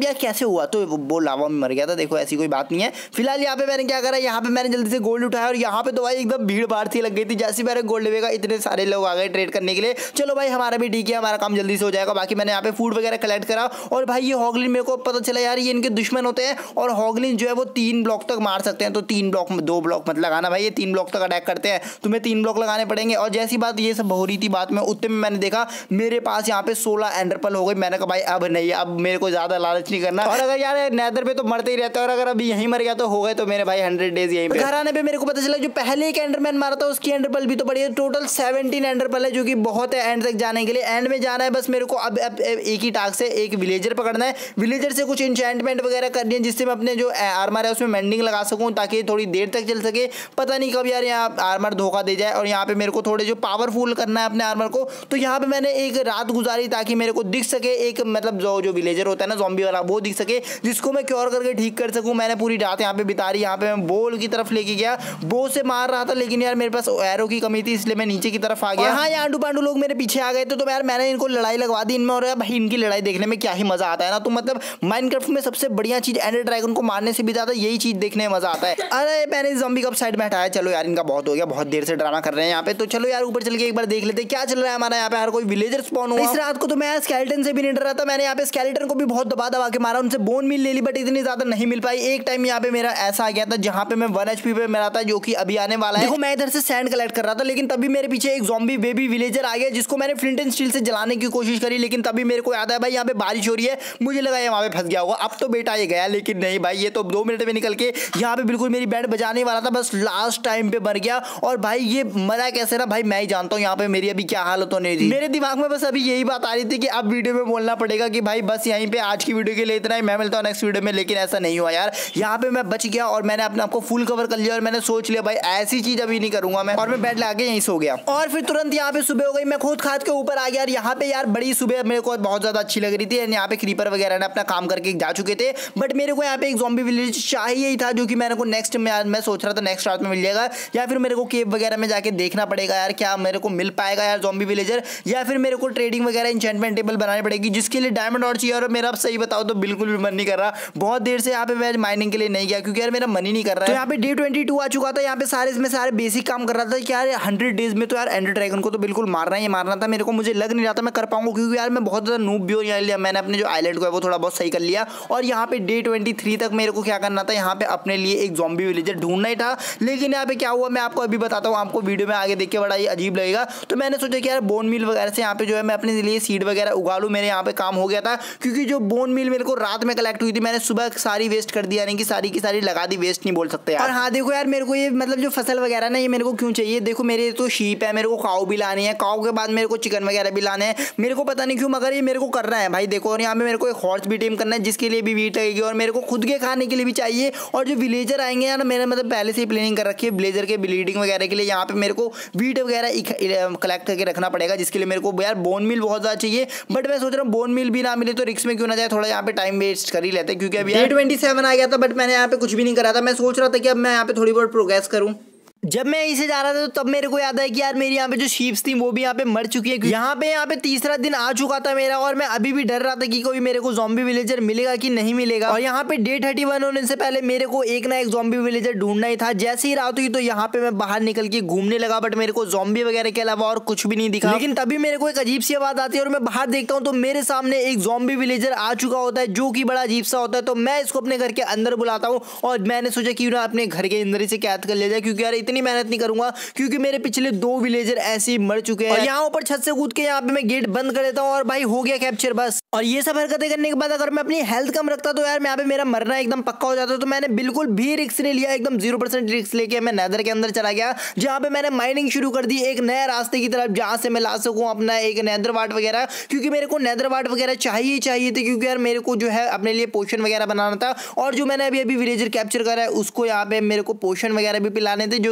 यार कैसे हुआ, तो वो लावा में मर गया था। देखो ऐसी कोई बात नहीं है। फिलहाल यहाँ पे मैंने क्या करा, यहाँ पे मैंने जल्दी से गोल्ड उठाया और यहाँ पे तो भाई एकदम भीड़ भाड़ सी लग गई थी। जैसे मैंने गोल्ड लेगा इतने सारे लोग आ गए ट्रेड करने के लिए। चलो भाई हमारा भी ठीक है, हमारा काम जल्दी से हो जाएगा। बाकी मैंने यहाँ पे फूड वगैरह कलेक्ट करा और भाई ये हॉगलिन मेरे को पता चला यार ये इनके दुश्मन होते हैं और हॉगलिन जो है वो तीन ब्लॉक तक मार सकते हैं। तो तीन ब्लॉक में दो ब्लॉक मत लगाना भाई, ये तीन ब्लॉक तक अटैक करते हैं, तुम्हें तीन ब्लॉक लगाने पड़ेंगे। और जैसी बात ये सब हो रही थी बात में, उतने में मैंने देखा मेरे पास यहाँ पे सोलह एंडरपल हो गई। मैंने कहा भाई अब नहीं, अब मेरे को ज्यादा लालच नहीं करना। और अगर यार नेदर पे तो मरते ही रहते हैं और अगर अभी यहीं मर गया तो हो गए तो मेरे भाई हंड्रेड डेज यहीं पे। घर आने पे मेरे को पता चला जो पहले एक एंडरमैन मारा था उसकी एंडरपल भी तो बड़ी है, टोटल सेवनटीन एंडरपल है जो कि बहुत है एंड तक जाने के लिए। एंड में जाना है बस मेरे को अब, अब, अब एक ही टास्क से एक विलेजर पकड़ना है। विलेजर से कुछ इंचेंटमेंट वगैरह करनी है जिससे मैं अपने जो आर्मर है उसमें मेंडिंग लगा सकूं ताकि थोड़ी देर तक चल सके। पता नहीं कब यार यहाँ आर्मर धोखा दे जाए। और यहाँ पे मेरे को थोड़े जो पावरफुल करना है अपने आर्मर को, तो यहाँ पे मैंने एक रात गुजारी ताकि मेरे को दिख सके एक मतलब जो जो विलेजर होता है ना ज़ॉम्बी वाला वो दिख सके, जिसको मैं क्योर करके ठीक कर सकूं। मैंने पूरी रात यहाँ पे बिता रही। यहाँ पे मैं बोल की तरफ लेके गया, बो से मार रहा था लेकिन यार मेरे पास एरो की कमी थी इसलिए मैं नीचे की तरफ आ गया। हाँ यहाँ आंडू पांडू लोग मेरे पीछे आ गए थे तो यार मैंने इनको लड़ाई लगवा दी इनमें। और भाई इनकी लड़ाई देखने में क्या ही मजा आता है ना। तो मतलब माइनक्राफ्ट में सबसे बढ़िया चीज एंडर ड्रैगन को मारने से भी ज्यादा यही चीज देखने में मजा आता है। अरे मैंने ज़ॉम्बी कब साइड में हटाया, चलो यार इनका बहुत हो गया, बहुत देर से ड्रामा कर रहे हैं यहाँ पे। तो चलो यार ऊपर चल के एक बार देख लेते क्या चल रहा है हमारा यहाँ पे। हर कोई विलेजर स्पॉन हुआ। इस रात को तो मैं स्केलेटन से भी नहीं डर रहा था। मैंने यहाँ पे स्केलेटन को भी बहुत दबा दबा के मारा, उनसे बोन मिल ले ली बट इतनी ज्यादा नहीं मिल पाई। एक टाइम यहाँ पे मेरा ऐसा आ गया था जहाँ पे मैं वन एचपी पे मेरा था जो कि अभी आने वाला है। देखो मैं इधर से सैंड कलेक्ट कर रहा था लेकिन तभी मेरे पीछे एक ज़ॉम्बी बेबी विलेजर आ गया जिसको मैंने फ्लिंट एंड स्टील से जलाने की कोशिश करी। लेकिन तभी मेरे को याद है भाई यहाँ पे बारिश हो रही है, मुझे लगा ये वहाँ पे फंस गया होगा। अब तो बेटा ये गया, लेकिन नहीं भाई ये तो दो मिनट में निकल के यहाँ पे बिल्कुल मेरी बैंड बजाने वाला था, बस लास्ट टाइम पे मर गया। और भाई ये मरा कैसे ना भाई मैं ही जानता हूँ यहाँ पे मेरी अभी क्या हालत होने थी। मेरे दिमाग में बस अभी यही बात आ रही थी कि अब वीडियो में बोलना पड़ेगा कि भाई बस यहीं पे आज की वीडियो के लिए इतना ही, मैं मिलता हूँ नेक्स्ट वीडियो में। लेकिन ऐसा नहीं हुआ यार, यहाँ पे मैं बच गया और मैंने अपने आपको फुल कवर कर लिया और मैंने सोच लिया भाई ऐसी चीज अभी नहीं करूंगा मैं। और मैं बेड लाके यहीं सो गया और फिर तुरंत यहाँ पे सुबह हो गई। मैं खुद खाद के ऊपर आ गया और यहाँ पे यार बड़ी सुबह मेरे को बहुत ज्यादा अच्छी लग रही थी। यहाँ पे क्रीपर वगैरह ने अपना काम करके जा चुके थे बट मेरे को यहाँ पे एक ज़ॉम्बी विलेज चाहिए ही था जो कि मैंने को नेक्स्ट में मैं सोच रहा था नेक्स्ट रात में मिल जाएगा या फिर मेरे को केव वगैरह में जाके देखना पड़ेगा यार क्या मेरे को मिल पाएगा यार ज़ॉम्बी विलेजर, या फिर मेरे को ट्रेडिंग वगैरह एन्चेंटमेंट टेबल बनानी पड़ेगी जिसके लिए डायमंड और चाहिए। और मेरा सही बताओ तो बिल्कुल भी मन नहीं कर रहा, बहुत देर से यहाँ पे मैं माइनिंग के लिए नहीं गया क्योंकि यार मेरा मन ही नहीं कर रहा है। तो यहाँ पे डे ट्वेंटी टू आ चुका था, यहाँ पे सारे इसमें सारे बेसिक काम कर रहा था कि यार हंड्रेड डेज में तो यार एंडर ड्रैगन को तो बिल्कुल मारना ही मारना था मेरे को। मुझे लग नहीं रहा था मैं कर पाऊंगा क्योंकि यार मैं बहुत ज्यादा नूब भी हो लिया। मैंने अपने जो आइलैंड को है वो थोड़ा बहुत सही कर लिया और यहाँ पे डे ट्वेंटी थ्री तक मेरे को क्या करना था, यहाँ पे अपने लिए एक ज़ॉम्बी विलेजर ढूंढना ही था। लेकिन यहाँ पे क्या हुआ मैं आपको अभी बताता हूँ, आपको वीडियो में आगे देख के बड़ा ही अजीब लगेगा। तो मैंने सोचा कि यार बोन मिल वगैरह से यहाँ पे जो है मैं अपने लिए सीड वगैरह उगा लूँ। मेरे यहाँ पे काम हो गया था क्योंकि जो बोन मिल मेरे को रात में कलेक्ट हुई थी मैंने सुबह सारी वेस्ट कर दी, यानी कि सारी की सारी लगा दी, वेस्ट नहीं बोल सकते यार। और हाँ देखो यार मेरे को ये मतलब जो फसल वगैरह ना ये मेरे को क्यों चाहिए, देखो मेरे तो शीप है, मेरे को काऊ भी लानी है, काऊ के बाद मेरे को चिकन वगैरह भी लाने हैं, मेरे को पता नहीं क्यों मगर ये मेरे को करना है भाई। देखो और यहाँ पे मेरे को एक हॉर्स भी टेम करना है जिसके लिए भी वीट लगेगी और मेरे को खुद के खाने के लिए भी चाहिए। और जो विलेजर आएंगे यार मैंने मतलब पहले से ही प्लानिंग कर रखी है विलेजर के ब्लीडिंग वगैरह के लिए। यहाँ पे मेरे को वीट वगैरह कलेक्ट करके रखना पड़ेगा जिसके लिए मेरे को यार बोन मिल बहुत ज़्यादा चाहिए। बट मैं सोच रहा हूँ बोन मिल भी ना मिले तो रिक्स में क्यों ना जाए, थोड़ा यहाँ पे टाइम वेस्ट कर ही लेते हैं क्योंकि अभी डे ट्वेंटी सेवन आ गया था बट मैंने यहाँ पे कुछ भी नहीं करा था। मैं सोच रहा था कि अब मैं यहाँ पे थोड़ी बहुत प्रोग्रेस करूँ। जब मैं इसे जा रहा था तो तब मेरे को याद है कि यार मेरी यहाँ पे जो शीप्स थी वो भी यहाँ पे मर चुकी है। यहाँ पे यहाँ पे तीसरा दिन आ चुका था मेरा और मैं अभी भी डर रहा था कि कोई मेरे को ज़ॉम्बी विलेजर मिलेगा कि नहीं मिलेगा। और यहाँ पे डे थर्टी वन होने से पहले मेरे को एक ना एक ज़ॉम्बी विलेजर ढूंढना ही था। जैसे ही रात हुई तो यहाँ पे मैं बाहर निकल के घूमने लगा बट मेरे को ज़ॉम्बी वगैरह के अलावा और कुछ भी नहीं दिखा। लेकिन तभी मेरे को एक अजीब सी आवाज़ आती है और मैं बाहर देखता हूँ तो मेरे सामने एक ज़ॉम्बी विलेजर आ चुका होता है जो कि बड़ा अजीब सा होता है। तो मैं इसको अपने घर के अंदर बुलाता हूँ और मैंने सोचा कि ना अपने घर के अंदर से कैद कर लिया जाए क्योंकि यार इतनी मेहनत नहीं करूंगा क्योंकि मेरे पिछले दो विलेजर ऐसे ही मर चुके हैं। और यहाँ ऊपर छत से कूद के यहाँ पे मैं गेट बंद कर देता हूँ और भाई हो गया कैप्चर बस। और ये सब हरकतें करने के बाद अगर मैं अपनी हेल्थ कम रखता तो यार यहाँ पे मेरा मरना एकदम पक्का हो जाता। तो मैंने बिल्कुल भी रिस्क नहीं लिया, एकदम जीरो परसेंट रिस्क लेके मैं नेदर के अंदर चला गया जहाँ पे मैंने माइनिंग शुरू कर दी एक नए रास्ते की तरफ जहाँ से मैं ला सकूँ अपना एक नेदर वाट वगैरह, क्योंकि मेरे को नेदर वाट वगैरह चाहिए चाहिए थे क्योंकि यार मेरे को जो है अपने लिए पोशन वगैरह बनाना था। और जो मैंने अभी अभी विलेजर कैप्चर करा है उसको यहाँ पे मेरे को पोशन वगैरह भी पिलाने थे जो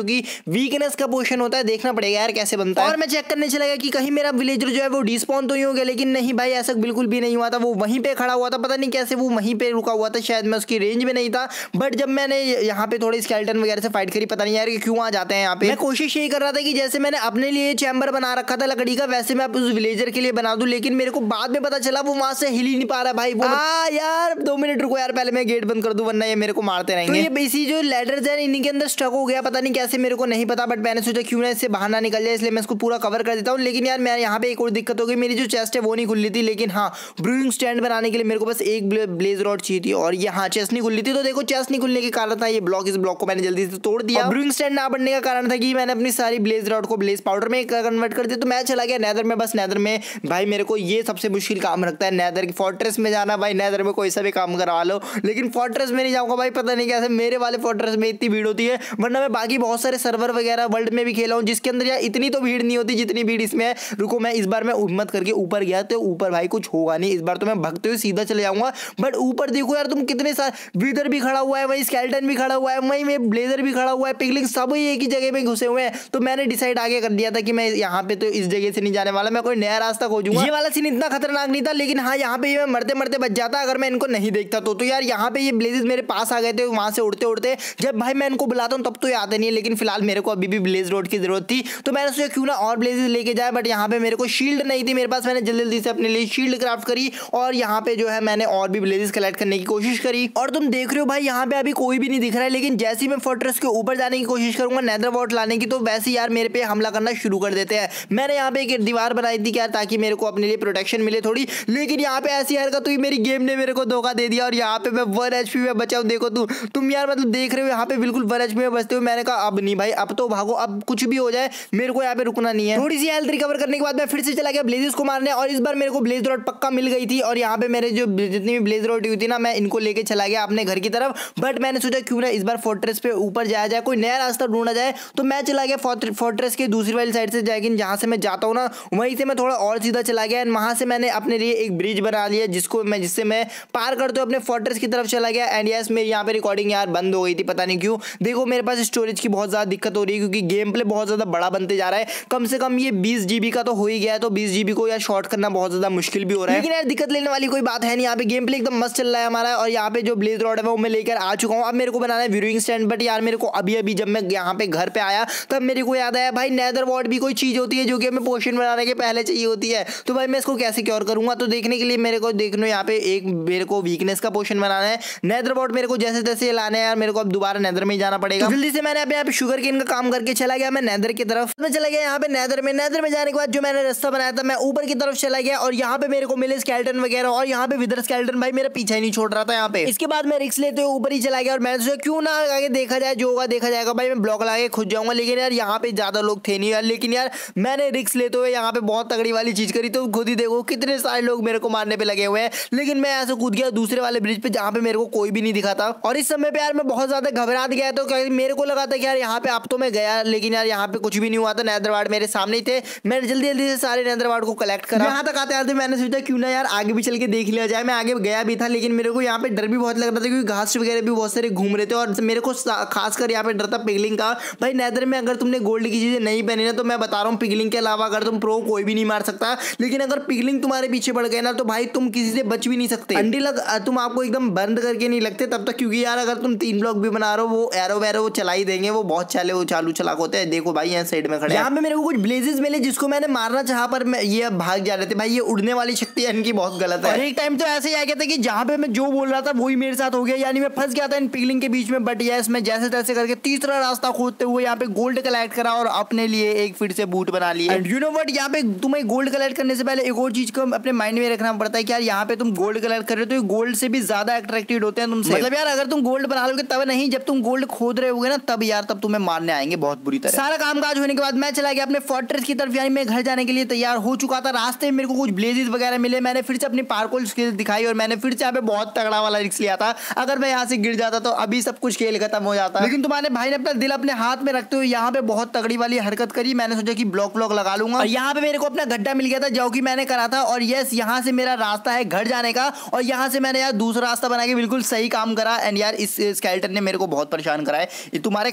कि वीकनेस का पोशन होता है, देखना पड़ेगा यार कैसे बनता है। और मैं चेक करने चला गया कि कहीं मेरा विलेजर जो है वो डिस्पॉन तो ही हो गया, लेकिन नहीं भाई ऐसा बिल्कुल भी नहीं हुआ था। वो वहीं पे खड़ा हुआ था, पता नहीं कैसे वो वहीं पे रुका हुआ था, शायद मैं उसकी रेंज में नहीं था। बट जब मैंने यहाँ पे थोड़ी स्केलेटन वगैरह से फाइट करी, पता नहीं यार क्यों आ जाते हैं यहाँ पे। मैं कोशिश यही कर रहा था कि जैसे मैंने अपने लिए चैम्बर बना रखा था लकड़ी का, वैसे मैं उस विलेजर के लिए बना दूं, लेकिन मेरे को बाद में पता चला वो वहां से हिल ही नहीं पा रहा भाई। वो आ, यार दो मिनट रुको यार, पहले मैं गेट बंद कर दूं वरना ये मेरे को मारते रहेंगे। तो ये इसी जो लैडर्स है इन्हीं के अंदर स्टक हो गया, पता नहीं कैसे मेरे को नहीं पता, बट मैंने सोचा क्यों ना इससे बाहर ना निकल जाए, इसलिए मैं इसको पूरा कवर कर देता हूँ। लेकिन यार मैं यहाँ पे एक और दिक्कत हो गई, मेरी जो चेस्ट है वो नहीं खुल रही थी, लेकिन हाँ ब्रूइंग स्टैंड बनाने के लिए मेरे को बस एक ब्लेज रॉड चाहिए थी और यहाँ चेस्ट नहीं खुल रही थी। तो देखो चेस्ट नहीं खुलने के कारण था ये ब्लॉक, इस ब्लॉक को मैंने जल्दी से तोड़ दिया। ब्रूइंग स्टैंड ना बनने का कारण था कि मैंने अपनी सारी ब्लेज रॉड को ब्लेज पाउडर में कन्वर्ट कर दिया। तो मैं चला गया नेदर में। बस नेदर में भाई मेरे को ये सबसे मुश्किल काम रखता है, नेदर की फोर्ट्रेस में जाना। भाई नेदर में कोई सा भी काम करवा लो, लेकिन फोर्ट्रेस में नहीं जाऊंगा भाई, पता नहीं कैसे मेरे वाले फोर्ट्रेस में इतनी भीड़ होती है। वरना मैं बाकी बहुत सारे सर्वर वगैरह वर्ल्ड में भी खेला हूँ जिसके अंदर यार इतनी तो भीड़ नहीं होती जितनी भीड़ इसमें है। रुको मैं इस बार मैं हिम्मत करके ऊपर गया तो ऊपर भाई कुछ होगा नहीं, इस बार तो मैं भगते हुए सीधा चले जाऊंगा। बट ऊपर देखो यार तुम कितने सारे विदर भी खड़ा हुआ है, वही स्केलेटन भी खड़ा हुआ है, वही में ब्लेजर भी खड़ा हुआ है, पिगलिंग सब एक ही जगह में घुसे हुए हैं। तो मैंने डिसाइड आगे कर दिया था कि मैं यहाँ पे तो इस जगह से नहीं जाने वाला, मैं कोई नया रास्ता खोजूंगा। ये वाला सीन इतना खतरनाक नहीं था, लेकिन हाँ यहाँ पे मैं मरते मरते बच जाता अगर मैं इनको नहीं देखता तो। तो यार यहाँ पे ये ब्लेजेस मेरे पास आ गए थे वहां से उड़ते उड़ते। जब भाई मैं इनको बुलाता हूँ तब तो ये आते नहीं है, लेकिन फिलहाल मेरे को अभी भी ब्लेज रोड की जरूरत थी, तो मैंने सोचा क्यों ना और ब्लेजेस लेके जाए। बट यहाँ पे मेरे को शील्ड नहीं थी मेरे पास, मैंने जल्दी जल्दी से अपने लिए शील्ड क्राफ्ट करी और यहाँ पे जो है मैंने और भी ब्लेजेस कलेक्ट करने की कोशिश करी। और तुम देख रहे हो भाई यहाँ पे अभी कोई भी नहीं दिख रहा है, लेकिन जैसे ही मैं फोर्ट्रेस के ऊपर जाने की कोशिश करूंगा नेदर वॉर्ट लाने की, तो वैसे यार मेरे पे हमला करना शुरू कर देते हैं। मैंने यहाँ पे एक दीवार बनाई थी क्या, ताकि मेरे को अपने लिए प्रोटेक्शन मिले थोड़ी, लेकिन यहाँ पे ऐसी हरकत हुई मेरी गेम ने मेरे को धोखा दे दिया और यहाँ पे मैं वन एचपी में बचा हूँ। देखो तू तुम यार मतलब देख रहे हो यहाँ पे बिल्कुल वन एचपी में बचते हुए। मैंने कहा अब नहीं भाई, अब तो भागो, अब कुछ भी हो जाए मेरे को यहाँ पे रुकना नहीं है। थोड़ी सी हेल्थ रिकवर करने के बाद मैं फिर से चला गया ब्लेजेस को मारने और इस बार मेरे को ब्लेज रॉड पक्का मिल गई थी। और यहाँ पे मेरे जो जितनी भी ब्लेज रॉड हुई थी ना, मैं इनको लेके चला गया अपने घर की तरफ। बट मैंने सोचा क्यों ना इस बार फोर्ट्रेस पे ऊपर जाया जाए, कोई नया रास्ता ढूंढा जाए। तो मैं चला गया फोर्ट्रेस के दूसरी वाली साइड से, लेकिन जहाँ से मैं जाता हूँ ना वहीं से मैं थोड़ा और सीधा चला गया। वहां से मैंने अपने लिए एक ब्रिज बना लिया जिसको मैं जिससे मैं पार करते हुए अपने फोर्ट्रेस की तरफ चला गया। एंड यस मेरी यहाँ पे रिकॉर्डिंग यार बंद हो गई थी, पता नहीं क्यों। देखो मेरे पास स्टोरेज की बहुत ज्यादा दिक्कत हो रही है क्योंकि गेम प्ले बहुत ज्यादा बड़ा बनते जा रहा है। कम से कम ये बीस जीबी का तो हो ही गया है, तो बीस जीबी को यार शॉर्ट करना बहुत ज्यादा मुश्किल भी हो रहा है। लेकिन यार दिक्कत लेने वाली कोई बात है नहीं, यहाँ पे गेम प्ले एकदम मस्त चल रहा है हमारा। और यहाँ पे जो ब्लेज रॉड है वो मैं लेकर आ चुका हूँ। अब मेरे को बनाना है व्यूइंग स्टैंड। बट यार मेरे को अभी अभी जब मैं यहाँ पे घर पे आया तब मेरे को याद आया भाई नेदर वॉर्ट भी कोई चीज होती है जो कि हमें पोशन बनाने के पहले चाहिए होती है। तो भाई मैं इसको कैसे क्योर करूंगा, तो देखने के लिए मेरे को देखना यहाँ पे एक मेरे को वीकनेस का पोशन बनाना है। नेदर वॉर्ट मेरे को जैसे तैसे लाने हैं यार, मेरे को अब दोबारा नेदर में ही जाना पड़ेगा। तो जल्दी से मैंने यहाँ पे शुगर केन का काम करके चला गया मैं नेदर की तरफ। मैं चला गया यहाँ पे नेदर में। नेदर में जाने के बाद जो मैंने रास्ता बनाया था मैं ऊपर की तरफ चला गया और यहाँ पे मेरे को मिले स्केलेटन वगैरह। और यहाँ पे विदर स्केलेटन भाई मेरा पीछा ही नहीं छोड़ रहा था यहाँ पे। इसके बाद मैं रिस्क लेते हुए ऊपर ही चला गया और मैंने सोचा क्यों ना आगे देखा जाए, जो होगा देखा जाएगा। भाई मैं ब्लॉक लगा खुद जाऊंगा, लेकिन यार यहाँ पे ज्यादा लोग थे नहीं यार। लेकिन यार मैंने रिस्क लेते हुए यहाँ पे बहुत तगड़ी वाली चीज करी। तो खुद ही देखो कितने सारे लोग मेरे को मारने पे लगे हुए हैं, लेकिन मैं ऐसे कूद गया दूसरे वाले ब्रिज पे जहाँ पे मेरे को कोई भी नहीं दिखा था। और इस समय पे यार मैं बहुत ज्यादा घबरा गया, तो मेरे को लगा था कि यार यहाँ पे अब तो मैं गया, लेकिन यार यहाँ पे कुछ भी नहीं हुआ था। नेदर वार्ड मेरे सामने ही थे। मैंने जल्दी जल्दी से सारे नेदर वार्ड को कलेक्ट करा। यहाँ तक आते आते मैंने सोचा क्यों ना यार आगे भी चल के देख लिया जाए। मैं आगे गया भी था, लेकिन मेरे को यहाँ पे डर भी बहुत लग रहा था क्योंकि घास वगैरह भी बहुत सारे घूम रहे थे। और मेरे को खासकर यहाँ पे डर था पिगलिंग का। भाई नेदर में अगर तुमने गोल्ड की चीजें नहीं पहनी ना, तो मैं बता रहा हूँ पिगलिंग के अलावा अगर तुम प्रो कोई भी नहीं मार सकता। लेकिन अगर पिगलिंग तुम्हारे पीछे पड़ गए ना, तो भाई तुम किसी से बच भी नहीं सकते। अंडी लग तुम आपको एकदम बंद करके नहीं लगते तब तक, क्योंकि यार अगर तुम तीन ब्लॉक भी बना रहे हो वो एरो वैरो वो चला ही देंगे। वो बहुत चाले वो चालू चलाक होते हैं। देखो भाई यहाँ साइड में खड़े, यहाँ पे मेरे को कुछ ब्लेजेस मिले जिसको मैंने मारना चाहा, पर ये अब भाग जा रहे थे। भाई ये उड़ने वाली शक्ति इनकी बहुत गलत है। और एक टाइम तो ऐसे ही आ गया था कि जहाँ पे मैं जो बोल रहा था वही मेरे साथ हो गया, यानी मैं फंस गया था इन पिगलिंग के बीच में। बट यस मैं जैसे तैसे करके तीसरा रास्ता खोदते हुए यहाँ पे गोल्ड कलेक्ट करा और अपने लिए एक फिर से बूट बना लिया। एंड यू नो व्हाट, यहाँ पे तुम्हें गोल्ड कलेक्ट करने से पहले एक और चीज को अपने माइंड में रखना पड़ता है कि यार यहाँ पे तुम गोल्ड कलेक्ट कर रहे हो तो गोल्ड से भी ज्यादा अट्रैक्टेड होते हैं तुमसे। मतलब यार अगर तुम गोल्ड बना लोगे तब नहीं, जब तुम गोल्ड खोद रहे होगे ना तब यार तब तुम्हें मारने आएंगे बहुत बुरी तरह। सारा काम काज होने के बाद मैं चला गया अपने फोर्ट्रेस की तरफ, यानी मैं घर जाने के लिए तैयार हो चुका था। रास्ते में मेरे को कुछ ब्लेजेस वगैरह मिले। मैंने फिर से अपनी पार्कोर स्किल दिखाई और मैंने फिर से यहाँ पे बहुत तगड़ा वाला रिस्क लिया था। अगर मैं यहाँ से गिर जाता तो अभी सब कुछ खेल खत्म हो जाता। लेकिन तुम्हारे भाई ने अपना दिल अपने हाथ में रखते हुए यहाँ पे बहुत तगड़ी वाली हरकत करी। मैंने सोचा कि ब्लॉक ब्लॉक लगा लूंगा और यहाँ पे मेरे को अपना गड्ढा मिल गया था जो कि मैंने करा था। और यस यहाँ से मेरा रास्ता है घर जाने का और यहाँ से मैंने यार दूसरा रास्ता बना के बिल्कुल सही काम करा। एंड यार इस स्केलेटन ने मेरे को बहुत परेशान करा है। तुम्हारे खानदान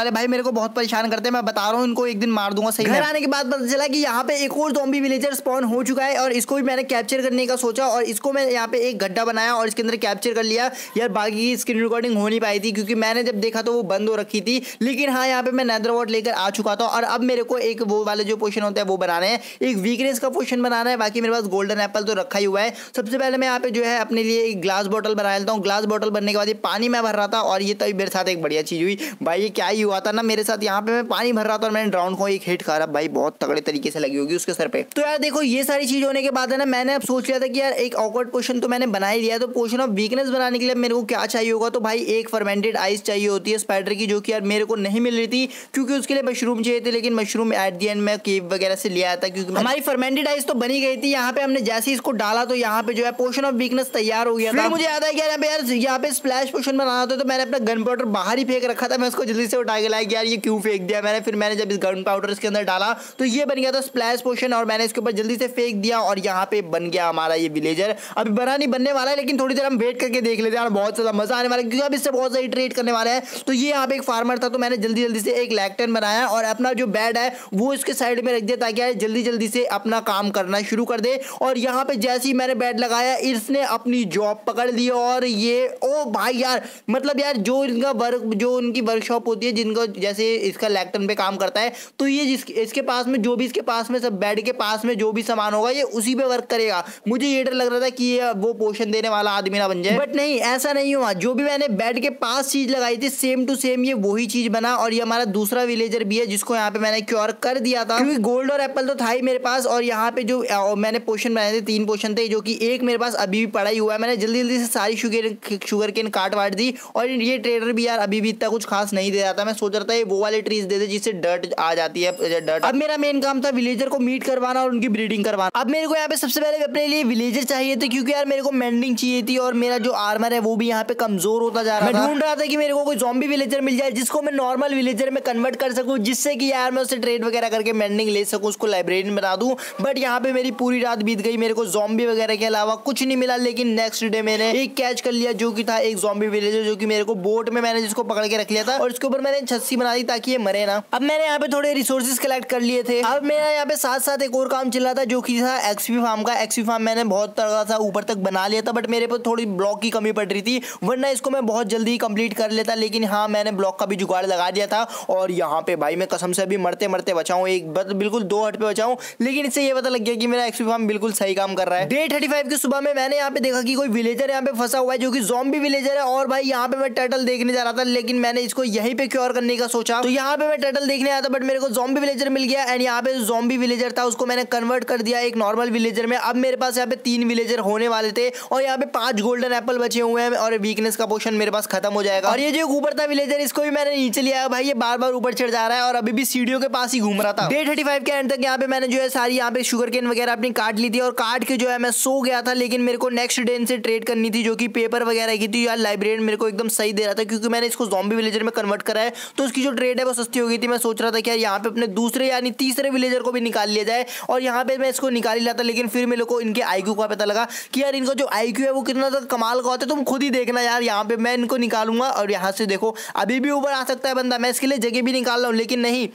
वाले भाई मेरे को बहुत परेशान करते हैं, मैं बता रहा हूँ इनको एक दिन मार दूंगा सही। घर आने के बाद पता चला कि यहाँ पे एक और ज़ॉम्बी विलेजर स्पॉन हो चुका है और इसको भी मैंने कैप्चर करने का सोचा और इसको मैं यहाँ पे एक गड्ढा बनाया और इसके अंदर कैप्चर कर लिया। यार बाकी की स्क्रीन रिकॉर्डिंग हो नहीं पाई थी क्योंकि मैंने जब देखा तो वो बंद हो रखी थी, लेकिन हाँ यहाँ पे मैं नेदर वॉट लेकर आ चुका था और अब मेरे को एक वो वाले जो पोशन होता है वो बनाने हैं, एक वीकनेस का पोशन बनाना है। बाकी मेरे पास गोल्डन एप्पल तो रखा ही हुआ है। सबसे पहले मैं यहाँ पे जो है अपने लिए एक ग्लास बॉटल बना लेता हूँ। ग्लास बॉटल बनने के बाद ये पानी मैं भर रहा था और ये तभी मेरे साथ एक बढ़िया चीज हुई भाई। ये क्या ही हुआ था ना मेरे साथ, यहाँ पे मैं पानी भर रहा था और मैंने ड्राउन को एक हिट खा रहा भाई, बहुत तगड़े तरीके से लगी होगी उसके सर पे। तो यार देखो ये सारी चीज होने के बाद है ना मैंने अब सोच लिया था कि यार एक ऑकवर्ड पोशन तो मैंने बना ही लिया, तो पोशन ऑफ वीकनेस बनाने के लिए मेरे को क्या चाहिए होगा, तो भाई एक फर्मेंटेड आइस चाहिए होती है स्पाइडर की, जो कि यार मेरे को नहीं मिल रही थी क्योंकि उसके लिए मशरूम चाहिए थे, लेकिन मशरूम एट दी एंड में केव वगैरह से लिया था क्योंकि हमारी फर्मेंटेड आइस तो बनी गई थी। यहाँ पे हमने जैसे ही इसको डाला तो यहाँ पे जो है पोशन ऑफ वीकनेस तैयार हो गया था। मुझे याद है कि यहाँ पे यार यहाँ पे स्प्लैश पोशन बनाना होता तो मैंने अपना गन पाउडर बाहर ही फेंक रखा था, मैं उसको जल्दी से उठा के लाया यार ये क्यों फेंक दिया मैंने। फिर मैंने जब इस गन पाउडर इसके अंदर डाला तो ये बन गया था स्प्लैश पोशन और मैंने इसके ऊपर जल्दी से फेंक दिया और यहाँ पे बन गया हमारा ये विलेजर। अभी बना नहीं बनने वाला है, लेकिन थोड़ी देर हम वेट करके देख लेते हैं, बहुत ज्यादा मजा आने वाला है क्योंकि अब इससे बहुत सारी ट्रेड करने वाला है। तो ये यहाँ पे एक फार्मर था तो मैंने जल्दी जल्दी से एक लैक्टन बनाया और अपना जो बेड है वो इसके साइड में रख दिया ताकि यार जल्दी जल्दी से अपना काम करना शुरू कर दे। और यहाँ पे जैसे ही मैंने बेड लगाया इसने अपनी जॉब पकड़ ली और ये ओ भाई यार मतलब यार जो इनका वर्क जो उनकी वर्कशॉप होती है जिनको जैसे इसका लैक्टन पे काम करता है तो ये जिस इसके पास में जो भी इसके पास में सब बेड के पास में जो भी सामान होगा ये उसी पे वर्क करेगा। मुझे ये डर लग रहा था कि ये वो पोषण देने वाला आदमी ना बन जाए, बट नहीं ऐसा नहीं हुआ। जो भी मैंने बेड के पास चीज लगाई थी सेम टू सेम ये वही चीज बना और ये हमारा दूसरा विलेजर भी है जिसको यहाँ पे मैंने क्योर कर दिया था क्योंकि गोल्ड और एप्पल तो था ही मेरे पास। और यहाँ पे जो मैंने पोषण बनाए थे तीन पोषण थे जो कि एक मेरे पास अभी भी पड़ा ही हुआ है। मैंने जल्दी जल्दी से सारी शुगर शुगर केन काट वाट दी और ये ट्रेडर भी यार अभी भी इतना कुछ खास नहीं दे रहा था। मैं सोच रहा था ये वो वाले ट्रीज दे दे जिससे डर्ट आ जाती है डर्ट। अब मेरा मेन काम था विलेजर को मीट करवाना और उनकी ब्रीडिंग करवाना। अब मेरे को यहाँ पे सबसे पहले अपने लिए विलेजर चाहिए थे क्योंकि यार मेरे को मेंडिंग चाहिए थी और मेरा जो आर्मर है वो भी यहाँ पे कमजोर होता जा रहा था। मैं ढूंढ रहा था कि मेरे को कोई ज़ॉम्बी विलेजर मिल जाए जिसको मैं नॉर्मल विलेजर में कन्वर्ट कर सकूं, जिससे कि यार मैं उससे ट्रेड वगैरह करके मेंडिंग ले सकूं, उसको लाइब्रेरियन बना दूं। बट यहाँ पे मेरी पूरी रात बीत गई, मेरे को ज़ॉम्बी वगैरह के अलावा कुछ नहीं मिला। लेकिन नेक्स्ट डे मैंने एक कैच कर लिया जो कि था एक ज़ॉम्बी विलेजर जो कि मेरे को बोट में मैंने जिसको पकड़ के रख लिया था और उसके ऊपर मैंने छस्सी बना दी ताकि ये मरे ना। अब मैंने यहाँ पे थोड़े रिसोर्सेज कलेक्ट कर लिए थे। अब मेरा यहाँ पे साथ साथ एक और काम चल रहा था जो कि था एक्सपी फार्म का। एक्सपी फार्म मैंने बहुत तगड़ा सा ऊपर तक बना लिया था बट मेरे पर थोड़ी ब्लॉक की कमी पड़ रही थी, वरना इसको मैं बहुत जल्दी कंप्लीट कर लेता। लेकिन हाँ मैंने ब्लॉक का भी जुगाड़ लगा दिया था और यहाँ पे भाई मैं कसम से अभी मरते मरते बचाऊं, एक बिल्कुल दो हट पे बचाऊं। लेकिन इससे ये पता लग गया कि मेरा एक्सपी फार्म बिल्कुल सही काम कर रहा है। डे थर्टी फाइव की सुबह में मैंने यहाँ पे देखा कि कोई विलेजर यहाँ पे फंसा हुआ है जो कि ज़ॉम्बी विलेजर है। और भाई यहाँ पे मैं टर्टल देखने जा रहा था लेकिन मैंने इसको यहीं पे क्योर करने का सोचा, तो यहाँ पे मैं टर्टल देखने आया था बट मेरे को ज़ॉम्बी विलेजर मिल गया। एंड यहाँ पे ज़ॉम्बी विलेजर था उसको मैंने कन्वर्ट कर दिया एक नॉर्मल विलेजर में। अब मेरे पास यहाँ पे तीन विलेजर होने वाले थे और यहाँ पे पांच गोल्डन एप्पल बचे हुए हैं और वीकनेस का पोशन मेरे पास खत्म हो जाएगा। और ये जो ऊपर था विलेजर इसको भी मैंने नीचे लिया भाई, ये बार बार ऊपर चढ़ जा रहा है और अभी भी सीढ़ियों के पास ही घूम रहा था। डे थर्टी फाइव के एंड तक यहाँ पे मैंने जो है सारी यहाँ पे शुगर केन वगैरह अपनी काट ली थी और काट के जो है मैं सो गया था। लेकिन मेरे को नेक्स्ट डे से ट्रेड करनी थी जो कि पेपर वगैरह की थी। यार लाइब्रेरियन मेरे को एकदम सही दे रहा था क्योंकि मैंने इसको ज़ॉम्बी विलेजर में कन्वर्ट करा है तो उसकी जो ट्रेड है वो सस्ती हो गई थी। मैं सोच रहा था कि यार यहाँ पे अपने दूसरे यानी तीसरे विलेजर को भी निकाल लिया जाए और यहाँ पे मैं इसको निकाल ही लाता। लेकिन फिर मेरे को इनके आईक्यू का पता लगा कि यार इनका जो आईक्यू है वो कितना तक कमाल का होता है, तुम खुद ही देखना यार। यहाँ पे मैं इनको निकालूंगा और यहाँ से देखो अभी भी ऊपर आ सकता है बंदा, मैं इसके लिए जगह भी निकाल रहा हूँ। लेकिन नहीं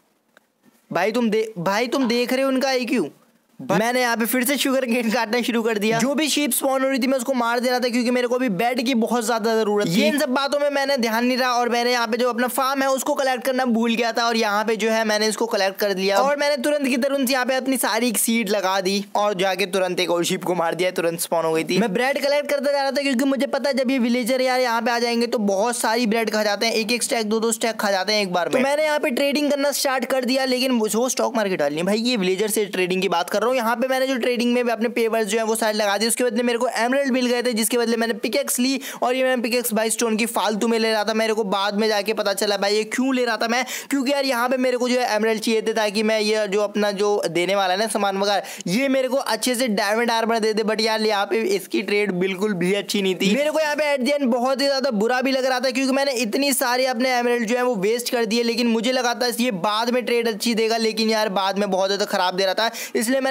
भाई तुम दे भाई तुम देख रहे हो उनका आईक्यू। मैंने यहाँ पे फिर से शुगर केन काटना शुरू कर दिया। जो भी शीप स्पॉन हो रही थी मैं उसको मार दे रहा था क्योंकि मेरे को भी बेड की बहुत ज्यादा जरूरत थी। इन सब बातों में मैंने ध्यान नहीं रहा और मैंने यहाँ पे जो अपना फार्म है उसको कलेक्ट करना भूल गया था और यहाँ पे जो है मैंने इसको कलेक्ट कर लिया और मैंने तुरंत की तुरंत यहाँ पे अपनी सारी सीड लगा दी और जाके तुरंत एक और शीप को मार दिया, तुरंत स्पॉन हो गई थी। मैं ब्रेड कलेक्ट करता जा रहा था क्योंकि मुझे पता जब ये विलेजर यार यहाँ पे आ जाएंगे तो बहुत सारी ब्रेड खा जाते हैं, एक एक स्टैक दो दो स्टैक खा जाते हैं एक बार में। तो मैंने यहाँ पे ट्रेडिंग करना स्टार्ट कर दिया। लेकिन वो स्टॉक मार्केट डालनी भाई, ये विलेजर से ट्रेडिंग की बात कर रहा हूँ। यहाँ पे मैंने जो ट्रेडिंग में भी अपने पेपर्स जो है वो साइड लगा दी। उसके बदले मेरे को एमराल्ड मिल गए थे जिसके बदले मैंने पिकेक्स ली और ये मैं पिकेक्स बाई स्टोन की फालतू में ले रहा था। मेरे को बाद में जाके पता चला भाई ये क्यों ले रहा था मैं, क्योंकि यार यहाँ पे मेरे को जो है एमराल्ड चाहिए थे ताकि मैं ये जो अपना जो देने वाला है ना सामान वगैरह ये मेरे को अच्छे से डायमंड आर्मर दे दे। बट यार यहाँ पे इसकी ट्रेड बिल्कुल भी अच्छी नहीं थी। मेरे को यहाँ पे एट द एंड बहुत ही ज्यादा बुरा भी लग रहा था क्योंकि मैंने इतनी सारी अपने एमराल्ड जो है वो वेस्ट कर दिए। लेकिन मुझे लगा था ये बाद में ट्रेड अच्छी देगा, लेकिन यार बाद में बहुत ज्यादा खराब दे रहा था। इसलिए मैंने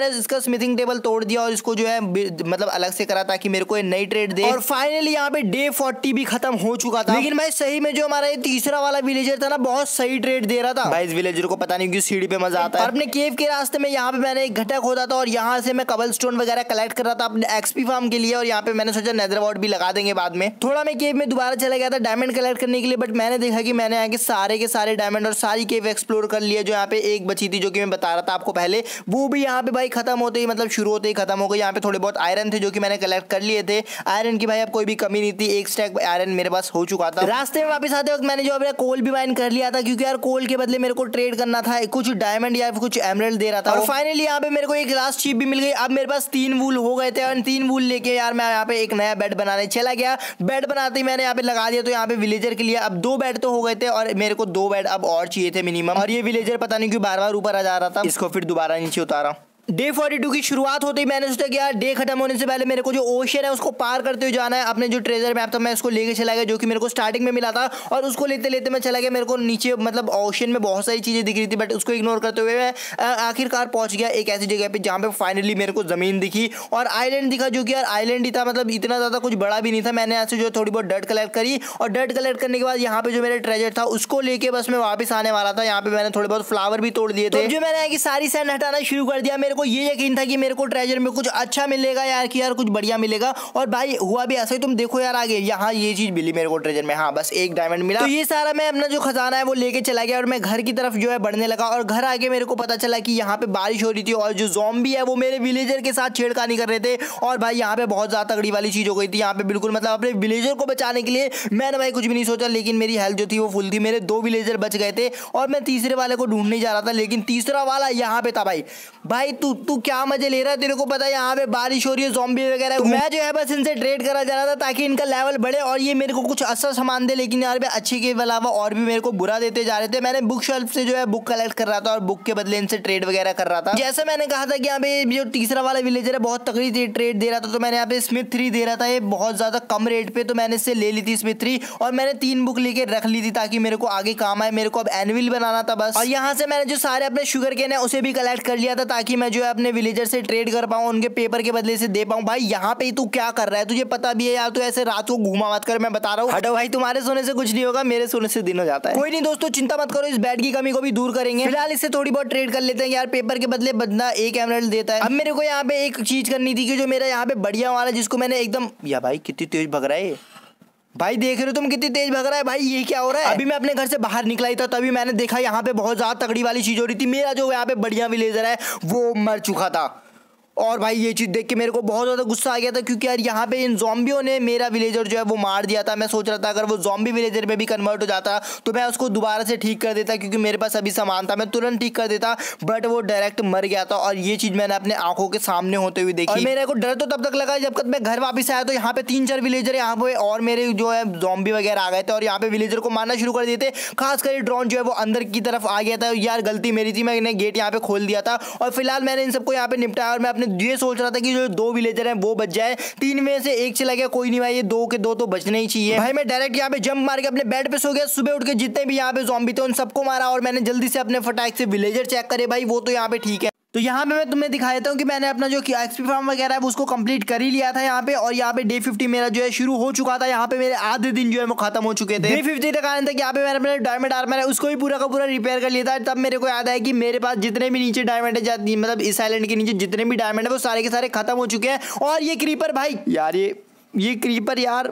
मैंने इसका स्मिथिंग टेबल तोड़ दिया और इसको जो है मतलब अलग से करा ताकि मेरे को नई ट्रेड दे। और फाइनली यहाँ पे डे फोर्टी भी खत्म हो चुका था, लेकिन भाई सही में जो हमारा ये तीसरा वाला विलेजर था ना बहुत सही ट्रेड दे रहा था भाई। इस विलेजर को पता नहीं क्यों सीढ़ी पे मजा आता है। और अपने केव के रास्ते में यहाँ पे मैंने एक घटा खोदा था और यहाँ से मैं कबल स्टोन वगैरह कलेक्ट कर रहा था अपने एक्सपी फार्म के लिए। और यहाँ पे मैंने सोचा नेदर वॉर्ड भी लगा देंगे बाद में। थोड़ा मैं केव में दोबारा चला गया था डायमंड कलेक्ट करने के लिए, बट मैंने देखा कि मैंने यहाँ के सारे के सारे डायमंड और सारी केव एक्सप्लोर कर लिया। जो यहाँ पे एक बची थी जो कि मैं बता रहा था आपको पहले, वो भी यहाँ पे भाई खत्म होते ही मतलब शुरू होते ही खत्म हो गई। यहाँ पे थोड़े बहुत आयरन थे जो कि मैंने कलेक्ट कर लिए थे। आयरन की भाई अब कोई भी कमी नहीं थी, एक स्टैक आयरन मेरे पास हो चुका था। रास्ते में वापस आते वक्त मैंने जो अपना कोल भी माइन कर लिया था, क्योंकि यार कोल के बदले मेरे को ट्रेड करना था, कुछ डायमंड या कुछ एमराल्ड दे रहा था। और फाइनली यहाँ पे मेरे को एक लास्ट चीप भी मिल गई। अब मेरे पास तीन वूल हो गए थे और तीन वूल लेके यार मैं यहाँ पे एक नया बेड बनाने चला गया। बेड बनाते ही मैंने यहाँ पे लगा दिया, तो यहाँ पे विलेजर के लिए अब दो बेड तो हो गए थे और मेरे को दो बेड अब और चाहिए थे मिनिमम। और ये विलेजर पता नहीं क्यों बार बार ऊपर आ जा रहा था, इसको फिर दोबारा नीचे उतारा। डे फोर्टी टू की शुरुआत होते ही मैंने सोचा कि यार डे खत्म होने से पहले मेरे को जो ओशन है उसको पार करते हुए जाना है। अपने जो ट्रेजर मैप था मैं उसको लेके चला गया जो कि मेरे को स्टार्टिंग में मिला था, और उसको लेते लेते मैं चला गया। मेरे को नीचे मतलब ओशन में बहुत सारी चीजें दिख रही थी, बट उसको इग्नोर करते हुए मैं आखिरकार पहुंच गया एक ऐसी जगह पे जहाँ पे फाइनली मेरे को जमीन दिखी और आइलैंड दिखा, जो कि यार आइलैंड ही था, मतलब इतना ज्यादा कुछ बड़ा भी नहीं था। मैंने यहाँ से जो थोड़ी बहुत डर्ट कलेक्ट करी और डर्ट कलेक्ट करने के बाद यहाँ पे जो मेरा ट्रेजर था उसको लेके बस मैं वापस आने वाला था। यहाँ पे मैंने थोड़े बहुत फ्लावर भी तोड़ दिए थे। जो मैंने सारी सैंड हटाना शुरू कर दिया, मेरे को ये यकीन था कि मेरे को ट्रेजर में कुछ अच्छा मिलेगा यार, कि यार कुछ बढ़िया मिलेगा। और भाई हुआ भी ऐसा ही, तुम देखो यार आगे यहाँ ये चीज मिली मेरे को ट्रेजर में, हाँ बस एक डायमंड मिला। तो ये सारा मैं अपना जो खजाना है वो लेके चला गया और मैं घर की तरफ जो है बढ़ने लगा। और घर आके मेरे को पता चला कि यहाँ पे बारिश हो रही थी और जो ज़ॉम्बी है वो मेरे विलेजर के साथ छेड़खानी कर रहे थे। और भाई यहाँ पे बहुत ज्यादा तगड़ी वाली चीज हो गई थी। यहाँ पे बिल्कुल मतलब अपने विलेजर को बचाने के लिए मैंने भाई कुछ भी नहीं सोचा, लेकिन मेरी हेल्थ जो थी वो फुल थी। मेरे दो विलेजर बच गए थे और मैं तीसरे वाले को ढूंढने जा रहा था, लेकिन तीसरा वाला यहाँ पे था। भाई भाई तू तू क्या मजे ले रहा है, तेरे को पता है यहाँ पे बारिश हो रही है, ज़ॉम्बी वगैरह। तो मैं जो है बस इनसे ट्रेड करा जा रहा था ताकि इनका लेवल बढ़े और ये मेरे को कुछ अच्छा सामान दे, लेकिन यार पे अच्छे के अलावा और भी मेरे को बुरा देते जा रहे थे। मैंने बुक शेल्फ से जो है बुक कलेक्ट कर रहा था और बुक के बदले इनसे ट्रेड वगैरह कर रहा था। जैसे मैंने कहा था कि यहाँ पे जो तीसरा वाला विलेजर है बहुत तगड़ी ट्रेड दे रहा था, तो मैंने यहाँ पे स्मिथ थ्री दे रहा था ये बहुत ज्यादा कम रेट पे, तो मैंने इससे ले ली थी स्मिथ थ्री और मैंने तीन बुक लेके रख ली थी ताकि मेरे को आगे काम आए। मेरे को अब एनविल बनाना था बस। और यहाँ से मैंने जो सारे अपने शुगर केन है उसे भी कलेक्ट कर लिया था ताकि मैं जो है अपने विलेजर से ट्रेड कर पाऊँ, उनके पेपर के बदले से दे पाऊँ। भाई यहाँ पे तू क्या कर रहा है, तुझे पता भी है यार, तू ऐसे रात को घूमा मत कर, मैं बता रहा हूँ। हटो भाई, तुम्हारे सोने से कुछ नहीं होगा, मेरे सोने से दिन हो जाता है। कोई नहीं दोस्तों, चिंता मत करो, इस बेड की कमी को भी दूर करेंगे। फिलहाल इससे थोड़ी बहुत ट्रेड कर लेते हैं यार, पेपर के बदले बदला एक एमराल्ड देता है। अब मेरे को यहाँ पे एक चीज करनी थी कि जो मेरा यहाँ पे बढ़िया वाला जिसको मैंने एकदम, या भाई कितनी तेज भग रहा है भाई, देख रहे हो तुम कितनी तेज भग रहा है भाई, ये क्या हो रहा है। अभी मैं अपने घर से बाहर निकला ही था तभी मैंने देखा यहाँ पे बहुत ज्यादा तगड़ी वाली चीज हो रही थी। मेरा जो यहाँ पे बढ़िया विलेजर है वो मर चुका था और भाई ये चीज देख के मेरे को बहुत ज़्यादा गुस्सा आ गया था, क्योंकि यार यहाँ पे इन ज़ॉम्बियों ने मेरा विलेजर जो है वो मार दिया था। मैं सोच रहा था अगर वो ज़ॉम्बी विलेजर में भी कन्वर्ट हो जाता तो मैं उसको दोबारा से ठीक कर देता, क्योंकि मेरे पास अभी सामान था, मैं तुरंत ठीक कर देता, बट वो डायरेक्ट मर गया था। और ये चीज़ मैंने अपने आंखों के सामने होते हुए देखी। और मेरे को डर तो तब तक लगा जब तक मैं घर वापस आया तो यहाँ पे तीन चार विलेजर यहाँ पे और मेरे जो है ज़ॉम्बी वगैरह आ गए थे और यहाँ पे विलेजर को मारना शुरू कर दिए थे। खासकर ड्रोन जो है वो अंदर की तरफ आ गया था। यार गलती मेरी थी, मैंने गेट यहाँ पे खोल दिया था और फिलहाल मैंने इन सबको यहाँ पे निपटाया और मैं अपने ये सोच रहा था जो दो विलेजर हैं वो बच जाए। तीन में से एक चला गया, कोई नहीं भाई, ये दो के दो तो बचने ही चाहिए। भाई मैं डायरेक्ट यहाँ पे जंप मार के अपने बेड पे सो गया। सुबह उठ के जितने भी यहाँ पे ज़ॉम्बी थे उन सबको मारा और मैंने जल्दी से अपने फटाक से विलेजर चेक करे। भाई वो तो यहाँ पे ठीक है। तो यहाँ पे मैं तुम्हें दिखा देता हूँ कि मैंने अपना जो एक्सपी फार्म वगैरह है उसको कंप्लीट कर ही लिया था यहाँ पे। और यहाँ पे डे फिफ्टी मेरा जो है शुरू हो चुका था। यहाँ पे मेरे आधे दिन जो है वो खत्म हो चुके थे। डे फिफ्टी तक आने तक यहाँ पे मैंने अपने डायमंड आर्मर है उसको भी पूरा का पूरा रिपेयर कर लिया था। तब मेरे को याद है कि मेरे पास जितने भी नीचे डायमंड है, मतलब इस आइलैंड के नीचे जितने भी डायमंड है वो सारे के सारे खत्म हो चुके हैं। और ये क्रीपर भाई यार, ये ये क्रीपर यार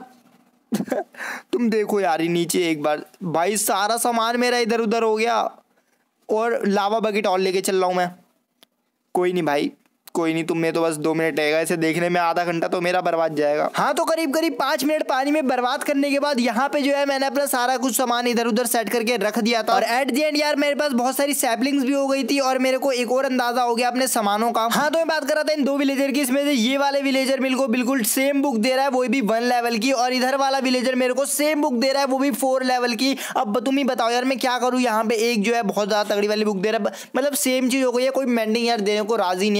तुम देखो यार ये नीचे एक बार, भाई सारा सामान मेरा इधर उधर हो गया और लावा बकेट और लेके चल रहा हूँ मैं। कोई नहीं भाई, कोई नहीं, तुम्हें तो बस दो मिनट लगेगा, इसे देखने में आधा घंटा तो मेरा बर्बाद जाएगा। हाँ तो करीब करीब पाँच मिनट पानी में बर्बाद करने के बाद यहाँ पे जो है मैंने अपना सारा कुछ सामान इधर उधर सेट करके रख दिया था। और एट द एंड यार मेरे पास बहुत सारी सैपलिंग्स भी हो गई थी और मेरे को एक और अंदाजा हो गया अपने सामानों का। हाँ तो मैं बात कर रहा था इन दो विलेजर की, इसमें से ये वाले विलेजर मेरे को बिल्कुल सेम बुक दे रहा है, वो भी वन लेवल की, और इधर वाला विलेजर मेरे को सेम बुक दे रहा है, वो भी फोर लेवल की। अब तुम ही बताओ यार मैं क्या करूँ। यहाँ पे एक जो है बहुत ज्यादा तगड़ी वाली बुक दे रहा है, मतलब सेम चीज हो गई है, कोई मेंडिंग यार देने को राजी नहीं है। अगर मेरे को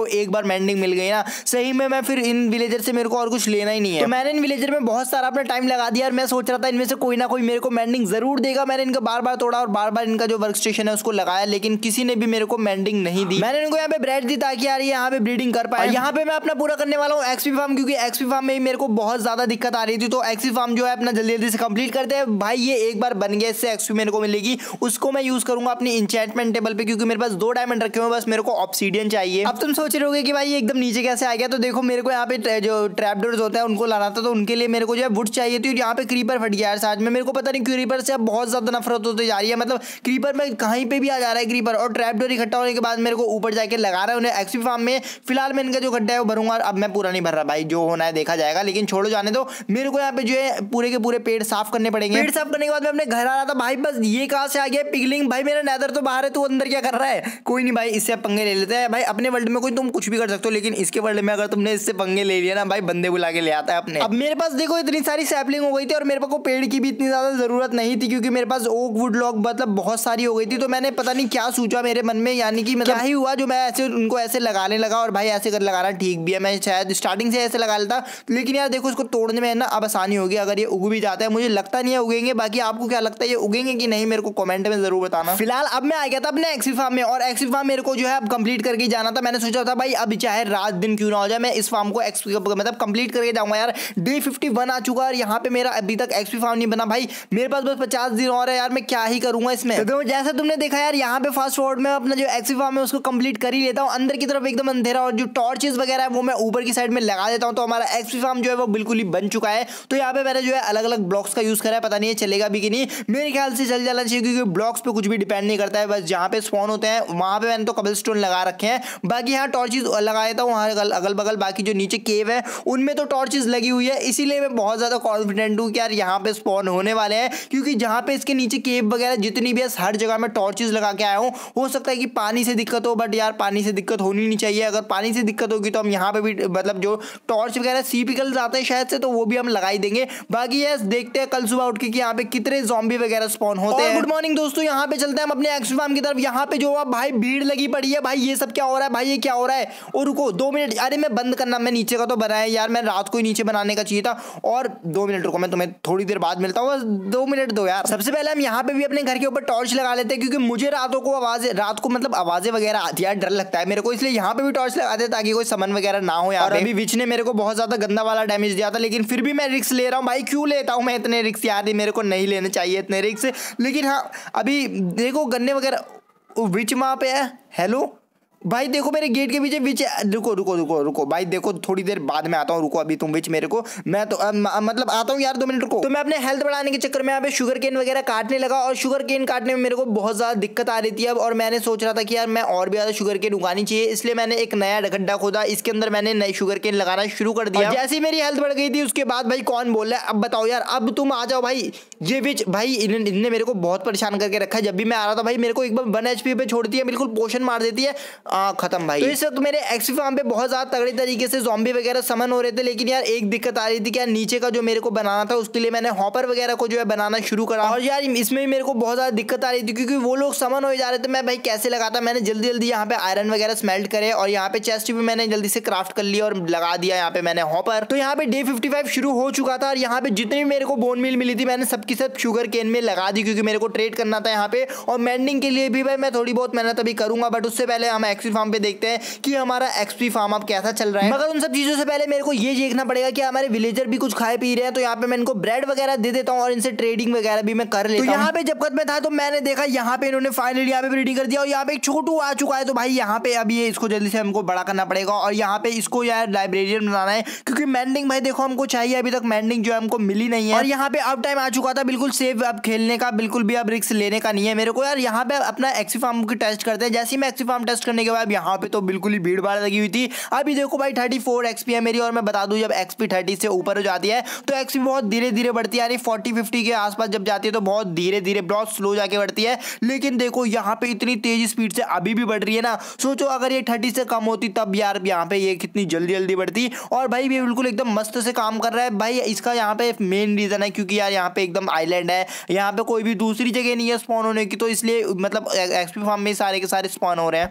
को एक बार मेंडिंग मिल गई ना, सही में मैं फिर इन विलेजर से मेरे को और कुछ लेना ही नहीं है। तो मैंने इन विलेजर में बहुत सारा अपना टाइम लगा दिया और मैं सोच रहा था इनमें से कोई ना कोई मेरे को मेंडिंग जरूर देगा। मैंने इनका बार बार तोड़ा और बार बार इनका जो वर्क स्टेशन है उसको लगाया, लेकिन किसी ने भी मेरे को मेंडिंग नहीं दी। मैंने इनको यहाँ पे ब्रेड दी ताकि यार ये यहाँ पे ब्रीडिंग कर पाए। यहाँ पे मैं अपना पूरा करने वाला हूँ एक्सपी फार्म, क्योंकि एक्सपी फार्म में मेरे को बहुत ज्यादा दिक्कत आ रही थी। तो एक्सपी फार्म जो है अपना जल्दी जल्दी से कंप्लीट करते हैं भाई। ये एक बार बन गया, इससे एक्सपी मेरे को मिलेगी, उसको मैं यूज करूंगा अपनी इंचेंटमेंट टेबल पे, क्योंकि मेरे पास दो डायमंड रखे हुए, बस मेरे को ऑब्सीडियन चाहिए। अब तुम सोच रहे होगे कि भाई ये एकदम नीचे कैसे आ गया, तो देखो मेरे को यहाँ पे जो ट्रैप डोर्स होता है उनको लाना था, तो उनके लिए मेरे को जो है वुड चाहिए थी। यहाँ पे क्रीपर फट गया यार साथ में, मेरे को पता नहीं क्रीपर से अब बहुत ज्यादा नफरत होती जा रही है। मतलब क्रीपर में कहीं पे भी आ जा रहा है क्रीपर, और ट्रैप डोर इकट्ठा होने के बाद मेरे को ऊपर जाके लगा रहा है उन्हें एक्सपी फार्म में। फिलहाल मैं इनका जो गड्ढा है वो भरूंगा, अब मैं पूरा नहीं भर रहा भाई, जो होना है देखा जाएगा, लेकिन छोड़ो जाने दो। मेरे को यहाँ पे जो है पूरे के पूरे पेड़ साफ करने पड़ेंगे। पेड़ साफ करने के बाद मैं अपने घर आ रहा था भाई, बस ये कहां से आ गया पिगलिंग, भाई मेरा नेदर तो बाहर है, तू अंदर क्या कर रहा है। कोई नहीं भाई, इससे पंगे ले लेते हैं भाई। अपने वर्ल्ड में कोई तुम कुछ भी कर सकते हो, लेकिन इसके वर्ल्ड में अगर तुमने इससे पंगे ले लिया ना भाई, बंदे बुला के ले आता है अपने। अब मेरे पास देखो इतनी सारी सैपलिंग हो गई थी और मेरे पास पेड़ की भी इतनी ज्यादा जरूरत नहीं थी, क्योंकि मेरे पास ओक वुड लॉग मतलब बहुत सारी हो गई थी। तो मैंने पता नहीं क्या सोचा मेरे मन में, यानी कि मतलब क्या ही हुआ जो मैं ऐसे उनको ऐसे लगाने लगा। और भाई ऐसे कर लगाना ठीक भी है, मैं शायद स्टार्टिंग से ऐसे लगा लेता, लेकिन यार देखो इसको तोड़ने में ना अब आसानी होगी अगर ये उग भी जाता है। मुझे लगता नहीं है उगेंगे, बाकी आपको क्या लगता है ये उगेंगे कि नहीं, मेरे को कमेंट में जरूर बताना। फिलहाल अब मैं आ गया था अपने एक्सपी फार्म में, और एक्सपी फार्म मेरे को जो है अब कंप्लीट करके जाना था। मैंने सोचा था भाई अब चाहे रात दिन क्यों ना हो जाए, मैं इस फार्म को मतलब कंप्लीट करके जाऊंगा। यार डे फिफ्टी वन आ चुका है और यहाँ पे मेरा अभी तक एक्सपी फार्म नहीं बना भाई। मेरे पास बस पचास दिन और है यार, मैं क्या ही करूंगा इसमें। तो जैसा तुमने देखा यार यहाँ पे फास्ट फॉरवर्ड में अपना जो एक्सपी फार्म है उसको कंप्लीट कर ही लेता हूँ। अंदर की तरफ एकदम अंधेरा, और जो टॉर्चेस वगैरह है वो मैं ऊपर की साइड में लगा देता हूँ। तो हमारा एक्सपी फार्म जो है वो बिल्कुल ही बन चुका है। तो यहाँ पे मैंने जो है अलग अलग ब्लॉक्स का यूज करा है, पता नहीं है चलेगा भी कि नहीं, मेरे ख्याल से चल जाना चाहिए, क्योंकि ब्लॉक्स पे कुछ भी डिपेंड नहीं करता है। बस जहाँ पे स्पॉन होते हैं वहां पे मैंने तो कबलस्टोन लगा रखे हैं, बाकी यहाँ टॉर्चेस लगा देता हूँ अगल बगल। बाकी जो नीचे केव है उनमें तो टॉर्चेस लगी हुई है, इसीलिए मैं बहुत ज्यादा कॉन्फिडेंट हूँ कि यार यहाँ पे स्पॉन होने वाले हैं, क्योंकि जहाँ पे इसके नीचे केव वगैरह जितनी भी है हर जगह में टॉर्चेस लगा के आया हूँ। हो सकता है कि पानी से दिक्कत हो, बट यार पानी से दिक्कत होनी नहीं चाहिए। अगर पानी से दिक्कत होगी तो हम यहाँ पे भी मतलब जो टॉर्च वगैरह सी पिकल आते हैं शायद से, तो वो भी हम लगा ही देंगे। बाकी यस देखते हैं कल सुबह उठ के कि यहाँ पे कितने ज़ॉम्बी वगैरह स्पॉन होते हैं। गुड मॉर्निंग दोस्तों, यहाँ पे चलते हैं हम अपने एक्सपी फार्म की तरफ। यहाँ पे जो भाई भीड़ लगी पड़ी है भाई, ये सब क्या हो रहा है भाई, ये क्या हो रहा है। और रुको दो मिनट, अरे मैं बंद करना, मैं नीचे का तो बनाया यार, मैं रात को ही नीचे बनाने का चाहिए था। और दो मिनट रुको, मैं तुम्हें थोड़ी देर बाद मिलता हूँ, दो मिनट दो यार। सबसे पहले हम यहाँ पे भी अपने घर के ऊपर टॉर्च लगा लेते हैं, क्योंकि मुझे रातों को आवाजें रात को मतलब आवाजें वगैरह आती है, डर लगता है मेरे को, इसलिए यहाँ पे भी टॉर्च लगा देते ताकि कोई समन वगैरह ना हो। यार अभी विच ने मेरे को बहुत ज्यादा गंदा वाला डैमेज दिया था, लेकिन फिर भी मैं रिस्क ले रहा हूँ भाई। क्यों लेता हूँ मैं इतने रिस्क यार, मेरे को नहीं लेने चाहिए इतने रिस्क, लेकिन हाँ अभी देखो गन्ने वगैरह विच वहाँ पे है। हेलो भाई देखो मेरे गेट के पीछे विच, रुको रुको रुको रुको भाई, देखो थोड़ी देर बाद में आता हूँ, रुको अभी तुम विच मेरे को, मैं तो आ, मतलब आता हूँ यार, दो मिनट रुको। तो मैं अपने हेल्थ बढ़ाने के चक्कर में यहाँ पे शुगर केन वगैरह काटने लगा, और शुगर केन काटने में मेरे को बहुत ज्यादा दिक्कत आ रही थी अब। और मैंने सोच रहा था कि यार मैं और भी ज्यादा शुगर केन उगानी चाहिए, इसलिए मैंने एक नया गड्ढा खोदा, इसके अंदर मैंने नई शुगर केन लगाना शुरू कर दिया। जैसे ही मेरी हेल्थ बढ़ गई थी उसके बाद भाई कौन बोल रहा है, अब बताओ यार, अब तुम आ जाओ भाई। ये विच भाई इनने मेरे को बहुत परेशान करके रखा है, जब भी मैं आ रहा था भाई मेरे को एक बार वन एचपी पे छोड़ती है, बिल्कुल पोषण मार देती है, खत्म भाई। इस वक्त मेरे एक्सपी फार्म पे बहुत ज्यादा तगड़े तरीके से ज़ॉम्बी वगैरह समन हो रहे थे, लेकिन यार एक दिक्कत आ रही थी कि यार नीचे का जो मेरे को बनाना था उसके लिए मैंने हॉपर वगैरह को जो है बनाना शुरू करा, और यार इसमें भी मेरे को बहुत ज्यादा दिक्कत आ रही थी, क्योंकि वो लोग समन हो जा रहे थे। मैं भाई कैसे लगाता, मैंने जल्दी जल्दी यहाँ पे आयरन वगैरह स्मेल्ट करे, और यहाँ पे चेस्ट भी मैंने जल्दी से क्राफ्ट कर लिया और लगा दिया यहाँ पे मैंने हॉपर। तो यहाँ पे डे फिफ्टी फाइव शुरू हो चुका था, और यहाँ पे जितनी भी मेरे को बोन मिल मिली थी मैंने सबकी सब शुगर केन में लगा दी, क्योंकि मेरे को ट्रेड करना था यहाँ पे। और मेंडिंग के लिए भी भाई मैं थोड़ी बहुत मेहनत अभी करूंगा, बट उससे पहले हम एक्सपी फार्म पे देखते हैं कि हमारा एक्सपी फार्म अब कैसा चल रहा है। मगर उन सब चीजों से पहले मेरे को ये देखना पड़ेगा कि हमारे विलेजर भी कुछ खाए पी रहे हैं, तो यहाँ पे मैं इनको ब्रेड वगैरह दे देता हूँ और इनसे ट्रेडिंग वगैरह भी मैं कर लेता हूँ। तो यहाँ पे जब कद में था तो मैंने देखा यहाँ पे इन्होंने फाइनली यहाँ पे ब्रीडिंग कर दिया, और यहाँ पे एक छोटू आ चुका है। तो भाई यहाँ पे अभी ये इसको जल्दी से हमको बड़ा करना पड़ेगा, और यहाँ पे इसको यार लाइब्रेरियन बनाना है, क्योंकि मेंडिंग भाई देखो हमको चाहिए, अभी तक मेंडिंग जो है हमको मिली नहीं है। और यहाँ पे अब टाइम आ चुका था बिल्कुल सेफ अब खेलने का, बिल्कुल भी अब रिस्क लेने का नहीं है मेरे को। यार यहाँ पे अपना एक्सपी फार्म की टेस्ट करते हैं। जैसे ही मैं एक्सपी फार्म टेस्ट करने के बाद यहाँ पे तो बिल्कुल ही भीड़ भाड़ लगी हुई थी। अभी देखो भाई थर्टी फोर एक्सपी है मेरी, और मैं बता दूं जब एक्सपी थर्टी से ऊपर हो जाती है तो एक्सपी बहुत धीरे धीरे बढ़ती है, यानी फोर्टी फिफ्टी के आसपास जब जाती है तो बहुत धीरे धीरे बहुत स्लो जाके बढ़ती है। लेकिन देखो यहाँ पे इतनी तेज स्पीड से अभी भी बढ़ रही है ना, सोचो अगर ये थर्टी से कम होती तब यार यहाँ पे ये कितनी जल्दी जल्दी बढ़ती। और भाई ये बिल्कुल एकदम मस्त से काम कर रहा है भाई। इसका यहाँ पे मेन रीजन है क्योंकि यार यहाँ पे एकदम आइलैंड है, यहाँ पे कोई भी दूसरी जगह नहीं है स्पॉन होने की, तो इसलिए मतलब एक्सपी फार्म में सारे के सारे स्पॉन हो रहे हैं। अभी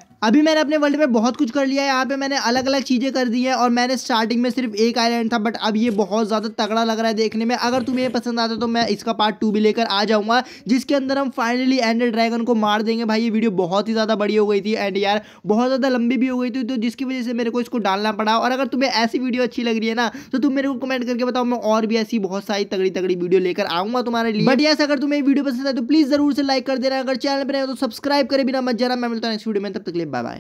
मैंने अपने वर्ल्ड में बहुत कुछ कर लिया है। यहाँ पे मैंने अलग अलग चीजें कर दी है और मैंने स्टार्टिंग में सिर्फ एक आइलैंड था, बट अब ये बहुत ज्यादा तगड़ा लग रहा है देखने में। अगर तुम्हें ये पसंद आता तो मैं इसका पार्ट टू भी लेकर आ जाऊंगा, जिसके अंदर हम फाइनली एंडर ड्रैगन को मार देंगे। भाई ये वीडियो बहुत ही ज्यादा बड़ी हो गई थी एंड यार बहुत ज्यादा लंबी भी हो गई थी, तो जिसकी वजह से मेरे को इसको डालना पड़ा। और अगर तुम्हें ऐसी वीडियो अच्छी लग रही है ना तो तुम मेरे को कमेंट करके बताओ, मैं और भी ऐसी बहुत सारी तगड़ी तगड़ी वीडियो लेकर आऊंगा तुम्हारे लिए। बट यस, अगर तुम्हें वीडियो पसंद है तो प्लीज जरूर से लाइक कर देना। अगर चैनल पर तो सब्सक्राइब करे बिना मत जाना। मैं मिलता हूं नेक्स्ट वीडियो में, तब तक के लिए बाय बाय।